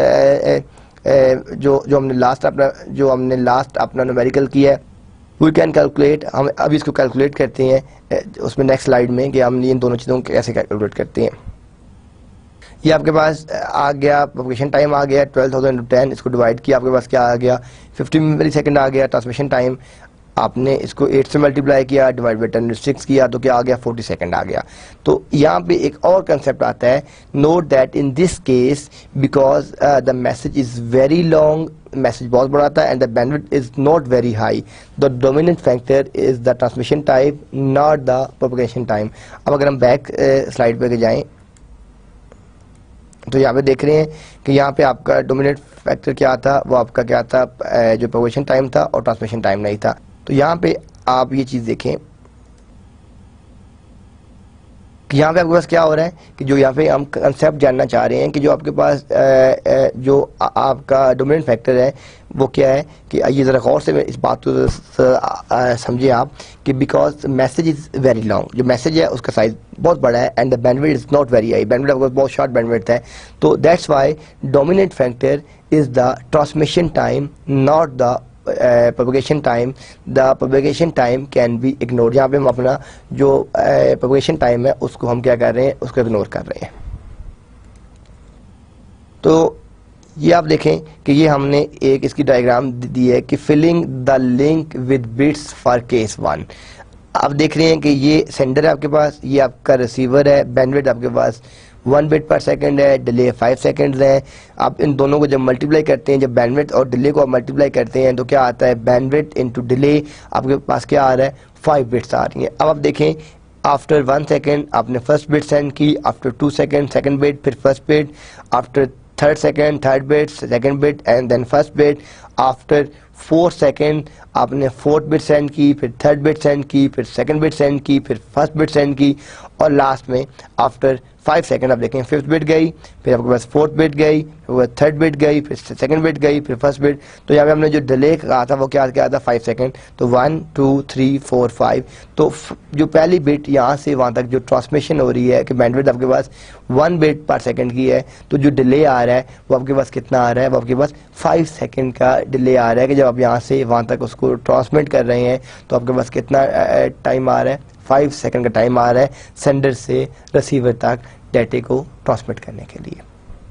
लास्ट अपना न्यूमेरिकल किया है। वी कैन कैलकुलेट, हम अभी इसको कैलकुलेट करते हैं उसमें नेक्स्ट स्लाइड में कि हम इन दोनों चीज़ों को कैसे कैलकुलेट करते हैं। ये आपके पास आ गया प्रोपगेशन टाइम आ गया 12,000 into 10, इसको डिवाइड किया आपके पास क्या आ गया 50 मिली सेकेंड आ गया ट्रांसमिशन टाइम। आपने इसको 8 से मल्टीप्लाई किया, डिवाइड बाई 10⁶ किया, तो क्या आ गया, 40 सेकंड आ गया। तो यहाँ पे एक और कंसेप्ट आता है, note that in this case because the message is very long, message बहुत बड़ा था, and the bandwidth is not very high, the dominant factor is the transmission time not the propagation time. अब अगर हम back slide पे जाएं तो यहाँ पे देख रहे हैं कि यहाँ पे आपका डोमिनेंट फैक्टर क्या था, वो आपका क्या था, जो प्रोपगेशन टाइम था और ट्रांसमिशन टाइम नहीं था। तो यहाँ पे आप ये चीज़ देखें कि यहाँ पे आपके पास क्या हो रहा है कि जो यहाँ पे हम कंसेप्ट जानना चाह रहे हैं कि जो आपके पास जो आपका डोमिनेंट फैक्टर है वो क्या है, कि ये ज़रा गौर से इस बात को समझिए आप कि because message is very long, जो मैसेज है उसका साइज बहुत बड़ा है, and the bandwidth is not very high, bandwidth आपके पास बहुत शॉर्ट बैंडविड्थ है, तो that's why dominant factor is the transmission time not the propagation time. The propagation time can be ignored. यहाँ पे हम अपना जो propagation time है उसको हम क्या कर रहे हैं, उसको इग्नोर कर रहे हैं। तो ये आप देखें कि ये हमने एक इसकी डायग्राम दी है कि filling the link with bits for case 1। आप देख रहे हैं कि ये सेंडर है आपके पास, ये आपका रिसीवर है, बैंडविड्थ आपके पास 1 बिट पर सेकंड है, डिले 5 सेकंड्स है। आप इन दोनों को जब मल्टीप्लाई करते हैं, जब बैंडविड्थ और डिले को आप मल्टीप्लाई करते हैं तो क्या आता है, बैंडविड्थ इनटू डिले, आपके पास क्या आ रहा है, 5 बिट्स आ रही हैं। अब आप देखें आफ्टर 1 सेकंड आपने फर्स्ट बिट सेंड की, आफ्टर 2 सेकंड सेकंड बिट, फिर first bit, after 3rd second third bit, second bit and then first bit, after 4 second आपने 4th बिट सेंड की, फिर 3rd बिट सेंड की, फिर सेकंड बिट सेंड की, फिर first bit send की, और लास्ट में आफ्टर 5 सेकंड आप देखें 5th बिट गई, फिर आपके पास 4th बिट गई, फिर 3rd बिट गई, फिर सेकंड बिट गई, फिर फर्स्ट बिट। तो यहाँ पे हमने जो डिले कहा था वो क्या था, 5 सेकंड। तो 1 2 3 4 5, तो जो पहली बिट यहाँ से वहाँ तक जो ट्रांसमिशन हो रही है कि बैंडविड्थ आपके पास 1 बिट पर सेकंड की है, तो जो डिले आ रहा है वो आपके पास कितना आ रहा है, वो आपके पास 5 सेकंड का डिले आ रहा है कि जब आप यहाँ से वहाँ तक उसको ट्रांसमिट कर रहे हैं तो आपके पास कितना टाइम आ रहा है, 5 सेकंड का टाइम आ रहा है सेंडर से रिसीवर तक डेटे को ट्रांसमिट करने के लिए।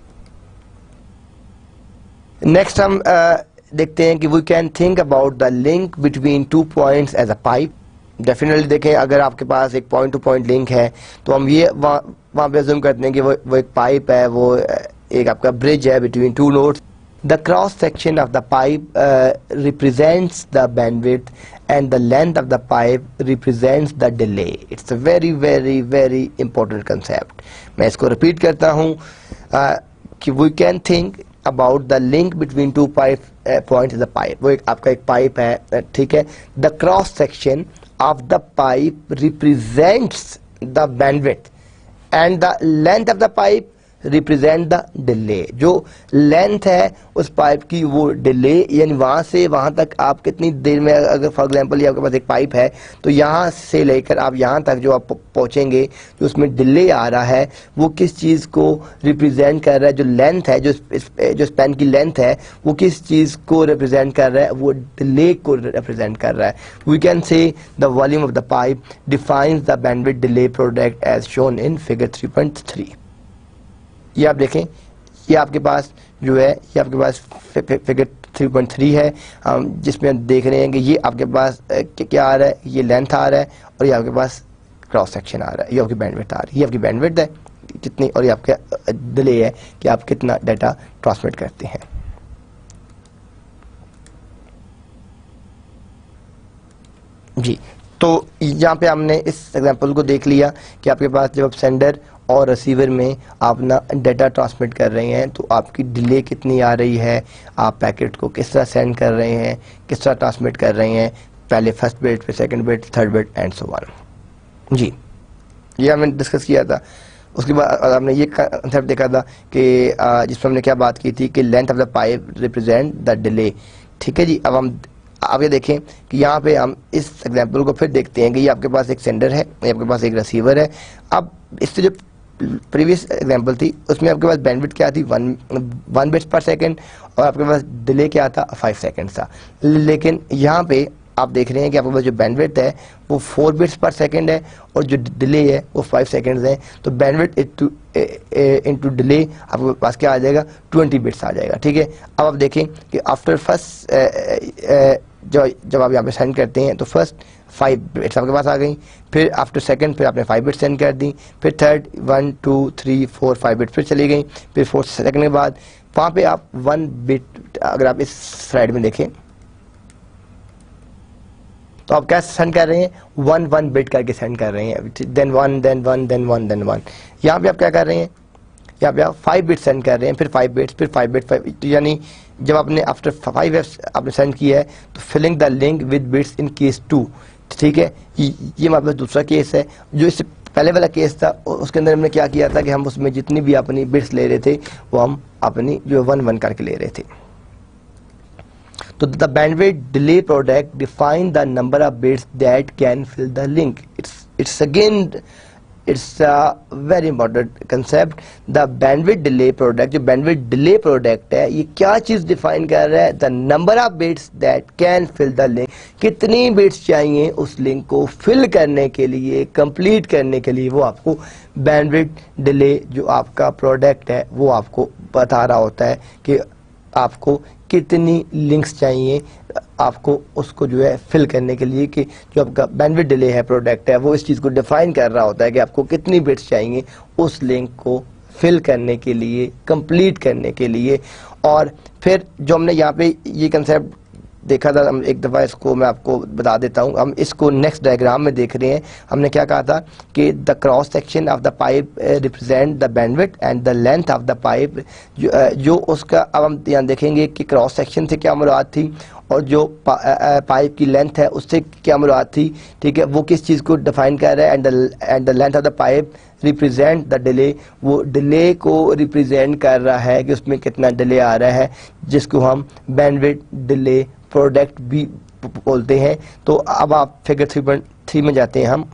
नेक्स्ट हम देखते हैं कि we can think about the link between 2 points as a pipe. Definitely देखें, अगर आपके पास एक पॉइंट टू पॉइंट लिंक है तो हम ये वहाँ पे अज्यूम करते हैं कि वो एक पाइप है, वो एक आपका ब्रिज है between 2 nodes. The cross section of the pipe represents the bandwidth and the length of the pipe represents the delay. It's a very very very important concept. मैं इसको repeat करता हूँ कि we can think about the link between 2 points is a pipe. वो एक आपका एक pipe है, ठीक है। The cross section of the pipe represents the bandwidth and the length of the pipe represent the delay. जो लेंथ है उस पाइप की वो डिले, यानी वहाँ से वहाँ तक आप कितनी देर में, अगर फॉर एग्जांपल ये आपके पास एक पाइप है तो यहाँ से लेकर आप यहाँ तक जो आप पहुँचेंगे, जो उसमें डिले आ रहा है वो किस चीज़ को रिप्रेजेंट कर रहा है, जो लेंथ है, जो स्पैन की लेंथ है वो किस चीज़ को रिप्रेजेंट कर रहा है, वो डिले को रिप्रेजेंट कर रहा है। We can say the volume of the pipe defines the bandwidth delay product as shown in figure 3.3। ये आप देखें, ये आपके पास जो है, ये आपके पास फिगर 3.3 है, जिसमें हम देख रहे हैं कि ये आपके पास क्या आ रहा है, ये लेंथ आ रहा है और ये आपके पास क्रॉस सेक्शन आ रहा है, ये आपकी बैंडविड्थ आ रही है, ये आपकी बैंडविड्थ है कितनी, और ये आपका डिले है कि आप कितना डाटा ट्रांसमिट करते हैं। जी, तो यहाँ पे हमने इस एग्जांपल को देख लिया कि आपके पास जब आप सेंडर और रिसीवर में आप ना डाटा ट्रांसमिट कर रहे हैं तो आपकी डिले कितनी आ रही है, आप पैकेट को किस तरह सेंड कर रहे हैं, किस तरह ट्रांसमिट कर रहे हैं, पहले फर्स्ट बिट, फिर second bit, third bit and so on. जी, ये हमने डिस्कस किया था। उसके बाद हमने ये कंसेप्ट देखा था कि जिसमें हमने क्या बात की थी कि length of the pipe represent the delay. ठीक है जी, अब हम आगे देखें कि यहाँ पे हम इस एग्जांपल को फिर देखते हैं कि ये आपके पास एक सेंडर है, ये आपके पास एक रिसीवर है। अब इससे जो प्रीवियस एग्जांपल थी उसमें आपके पास बैंडविड्थ क्या थी, 1 बिट्स पर सेकंड, और आपके पास डिले क्या था, 5 सेकंड था। लेकिन यहाँ पे आप देख रहे हैं कि आपके पास जो बैंडविड्थ है वो 4 बिट्स पर सेकंड है और जो डिले है वो 5 सेकंड्स है। तो बैंडविड्थ इनटू डिले आपके पास क्या आ जाएगा, 20 बिट्स आ जाएगा। ठीक है, अब आप देखें कि आफ्टर फर्स्ट जब आप यहाँ पे सेंड करते हैं तो फर्स्ट 5 बिट्स आपके पास आ गई, फिर आफ्टर सेकंड फिर आपने 5 बिट्स सेंड कर दी, फिर थर्ड 1 2 3 4 5 बिट्स फिर चली गई, फिर फोर्थ सेकंड के बाद वहाँ पे आप 1 बिट, अगर आप इस स्लाइड में देखें तो आप क्या सेंड कर रहे हैं, 1 बिट करके सेंड कर रहे हैं, देन 1 देन 1 देन 1 देन 1। यहाँ पे आप क्या कर रहे हैं, यहाँ पे आप 5 बिट्स सेंड कर रहे हैं, फिर 5 बिट्स फिर 5 बिट्स, तो यानी जब आपने आफ्टर 5 आपने सेंड किया है तो filling the link with bits in case 2, ठीक है। ये हमारे पास दूसरा केस है। जो इससे पहले वाला केस था उसके अंदर हमने क्या किया था कि हम उसमें जितनी भी अपनी बिट्स ले रहे थे वो हम अपनी जो 1 करके ले रहे थे। तो the bandwidth delay product define the number of bits that can fill the link. It's again it's a very important concept. The bandwidth delay product, जो बैंडविड्थ डिले प्रोडक्ट है ये क्या चीज डिफाइन कर रहा है, the number of bits that can fill the link, कितनी bits चाहिए उस लिंक को फिल करने के लिए, कंप्लीट करने के लिए, वो आपको बैंडविड्थ डिले जो आपका प्रोडक्ट है वो आपको बता रहा होता है कि आपको कितनी लिंक्स चाहिए आपको उसको जो है फिल करने के लिए, कि जो आपका बैंडविड्थ डिले है प्रोडक्ट है वो इस चीज़ को डिफाइन कर रहा होता है कि आपको कितनी बिट्स चाहिए उस लिंक को फिल करने के लिए, कंप्लीट करने के लिए। और फिर जो हमने यहाँ पे ये कंसेप्ट देखा था, हम एक दफ़ा इसको मैं आपको बता देता हूँ। हम इसको नेक्स्ट डायग्राम में देख रहे हैं। हमने क्या कहा था कि the cross section of the pipe represent the bandwidth and the length of the pipe, जो उसका अब हम यहाँ देखेंगे कि क्रॉस सेक्शन से क्या मुराद थी और जो पाइप की लेंथ है उससे क्या मुराद थी, ठीक है। वो किस चीज़ को डिफाइन कर रहा है, and the length of the pipe represent the delay, वो डिले को रिप्रेजेंट कर रहा है कि उसमें कितना डिले आ रहा है, जिसको हम बैंडविड्थ डिले प्रोडक्ट भी बोलते हैं। तो अब आप फिगर 3.3 में जाते हैं हम।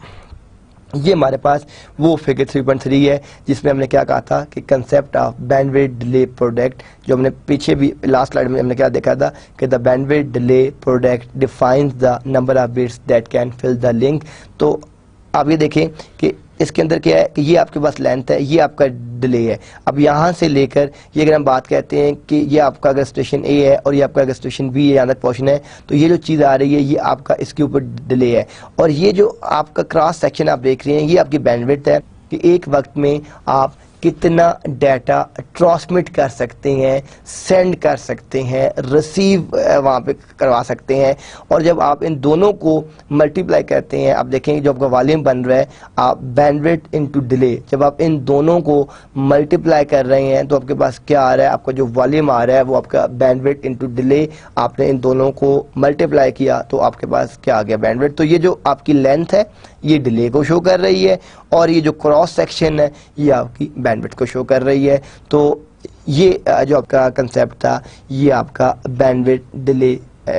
ये हमारे पास वो फिगर 3.3 है जिसमें हमने क्या कहा था कि concept of bandwidth delay product, जो हमने पीछे भी लास्ट स्लाइड में हमने क्या देखा था कि the bandwidth delay product defines the number of bits that can fill the link. तो आप ये देखें कि इसके अंदर क्या है कि ये आपके पास लेंथ है, ये आपका डिले है। अब यहाँ से लेकर ये अगर हम बात कहते हैं कि ये आपका अगर स्टेशन ए है और ये आपका अगर स्टेशन बी है, यहाँ तक पोर्शन है, तो ये जो चीज़ आ रही है ये आपका इसके ऊपर डिले है। और ये जो आपका क्रॉस सेक्शन आप देख रहे हैं ये आपकी बैंडविड्थ है कि एक वक्त में आप कितना डाटा ट्रांसमिट कर सकते हैं, सेंड कर सकते हैं, रिसीव वहाँ पे करवा सकते हैं। और जब आप इन दोनों को मल्टीप्लाई करते हैं, आप देखेंगे जो आपका वॉल्यूम बन रहा है, आप बैंडविड्थ इनटू डिले, जब आप इन दोनों को मल्टीप्लाई कर रहे हैं तो आपके पास क्या आ रहा है, आपका जो वॉल्यूम आ रहा है वो आपका बैंडविड्थ इनटू डिले, आपने इन दोनों को मल्टीप्लाई किया तो आपके पास क्या आ गया, बैंडविड्थ। तो ये जो आपकी लेंथ है ये डिले को शो कर रही है और ये जो क्रॉस सेक्शन है ये आपकी बैंडविड्थ को शो कर रही है। तो ये जो आपका कंसेप्ट था ये आपका बैंडविड्थ डिले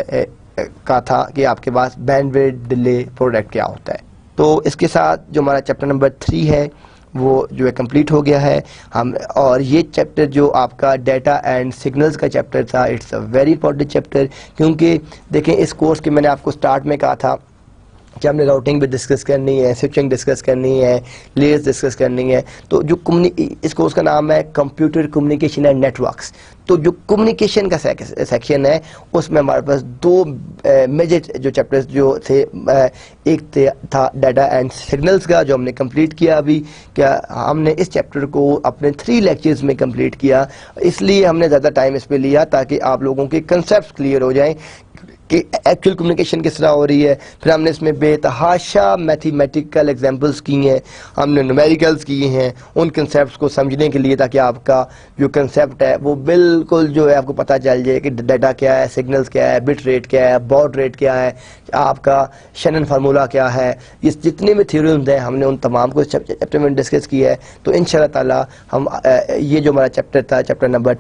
का था कि आपके पास बैंडविड्थ डिले प्रोडक्ट क्या होता है। तो इसके साथ जो हमारा चैप्टर नंबर 3 है वो जो है कंप्लीट हो गया है हम। और ये चैप्टर जो आपका डाटा एंड सिग्नल्स का चैप्टर था, it's a very important chapter, क्योंकि देखें इस कोर्स के मैंने आपको स्टार्ट में कहा था कि हमने राउटिंग भी डिस्कस करनी है, स्विचिंग डिस्कस करनी है, लेयर्स डिस्कस करनी है। तो जो इस कोर्स का नाम है कंप्यूटर कम्युनिकेशन एंड नेटवर्क्स। तो जो कम्युनिकेशन का सेक्शन है उसमें हमारे पास 2 मेजर जो चैप्टर्स जो थे, एक था डाटा एंड सिग्नल्स का जो हमने कंप्लीट किया अभी। क्या हमने इस चैप्टर को अपने 3 लेक्चर्स में कंप्लीट किया, इसलिए हमने ज़्यादा टाइम इस पर लिया ताकि आप लोगों के कंसेप्ट क्लियर हो जाएं कि एक्चुअल कम्युनिकेशन किस तरह हो रही है। फिर हमने इसमें बेतहाशा मैथमेटिकल एग्जांपल्स की हैं, हमने न्यूमेरिकल्स किए हैं उन कंसेप्ट्स को समझने के लिए, ताकि आपका जो कंसेप्ट है वो बिल्कुल जो है आपको पता चल जाए कि डाटा क्या है, सिग्नल्स क्या है, बिट रेट क्या है, बॉड रेट क्या है, आपका शैनन फार्मूला क्या है। इस जितने भी थ्योरम्स हैं हमने उन तमाम को चैप्टर में डिस्कस किया है। तो इंशाल्लाह ताला हम ये जो हमारा चैप्टर था, चैप्टर नंबर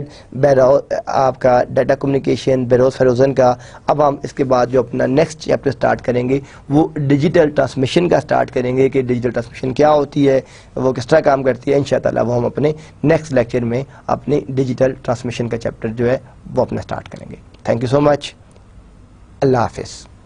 3 आपका डाटा कम्युनिकेशन बेरोज फेरोजन का, अब हम इसके बाद जो अपना नेक्स्ट चैप्टर स्टार्ट करेंगे वो डिजिटल ट्रांसमिशन का स्टार्ट करेंगे कि डिजिटल ट्रांसमिशन क्या होती है, वो किस तरह काम करती है। इंशाअल्लाह ताला वो हम अपने नेक्स्ट लेक्चर में अपने डिजिटल ट्रांसमिशन का चैप्टर जो है वो अपना स्टार्ट करेंगे। Thank you so much. अल्लाह हाफिज़।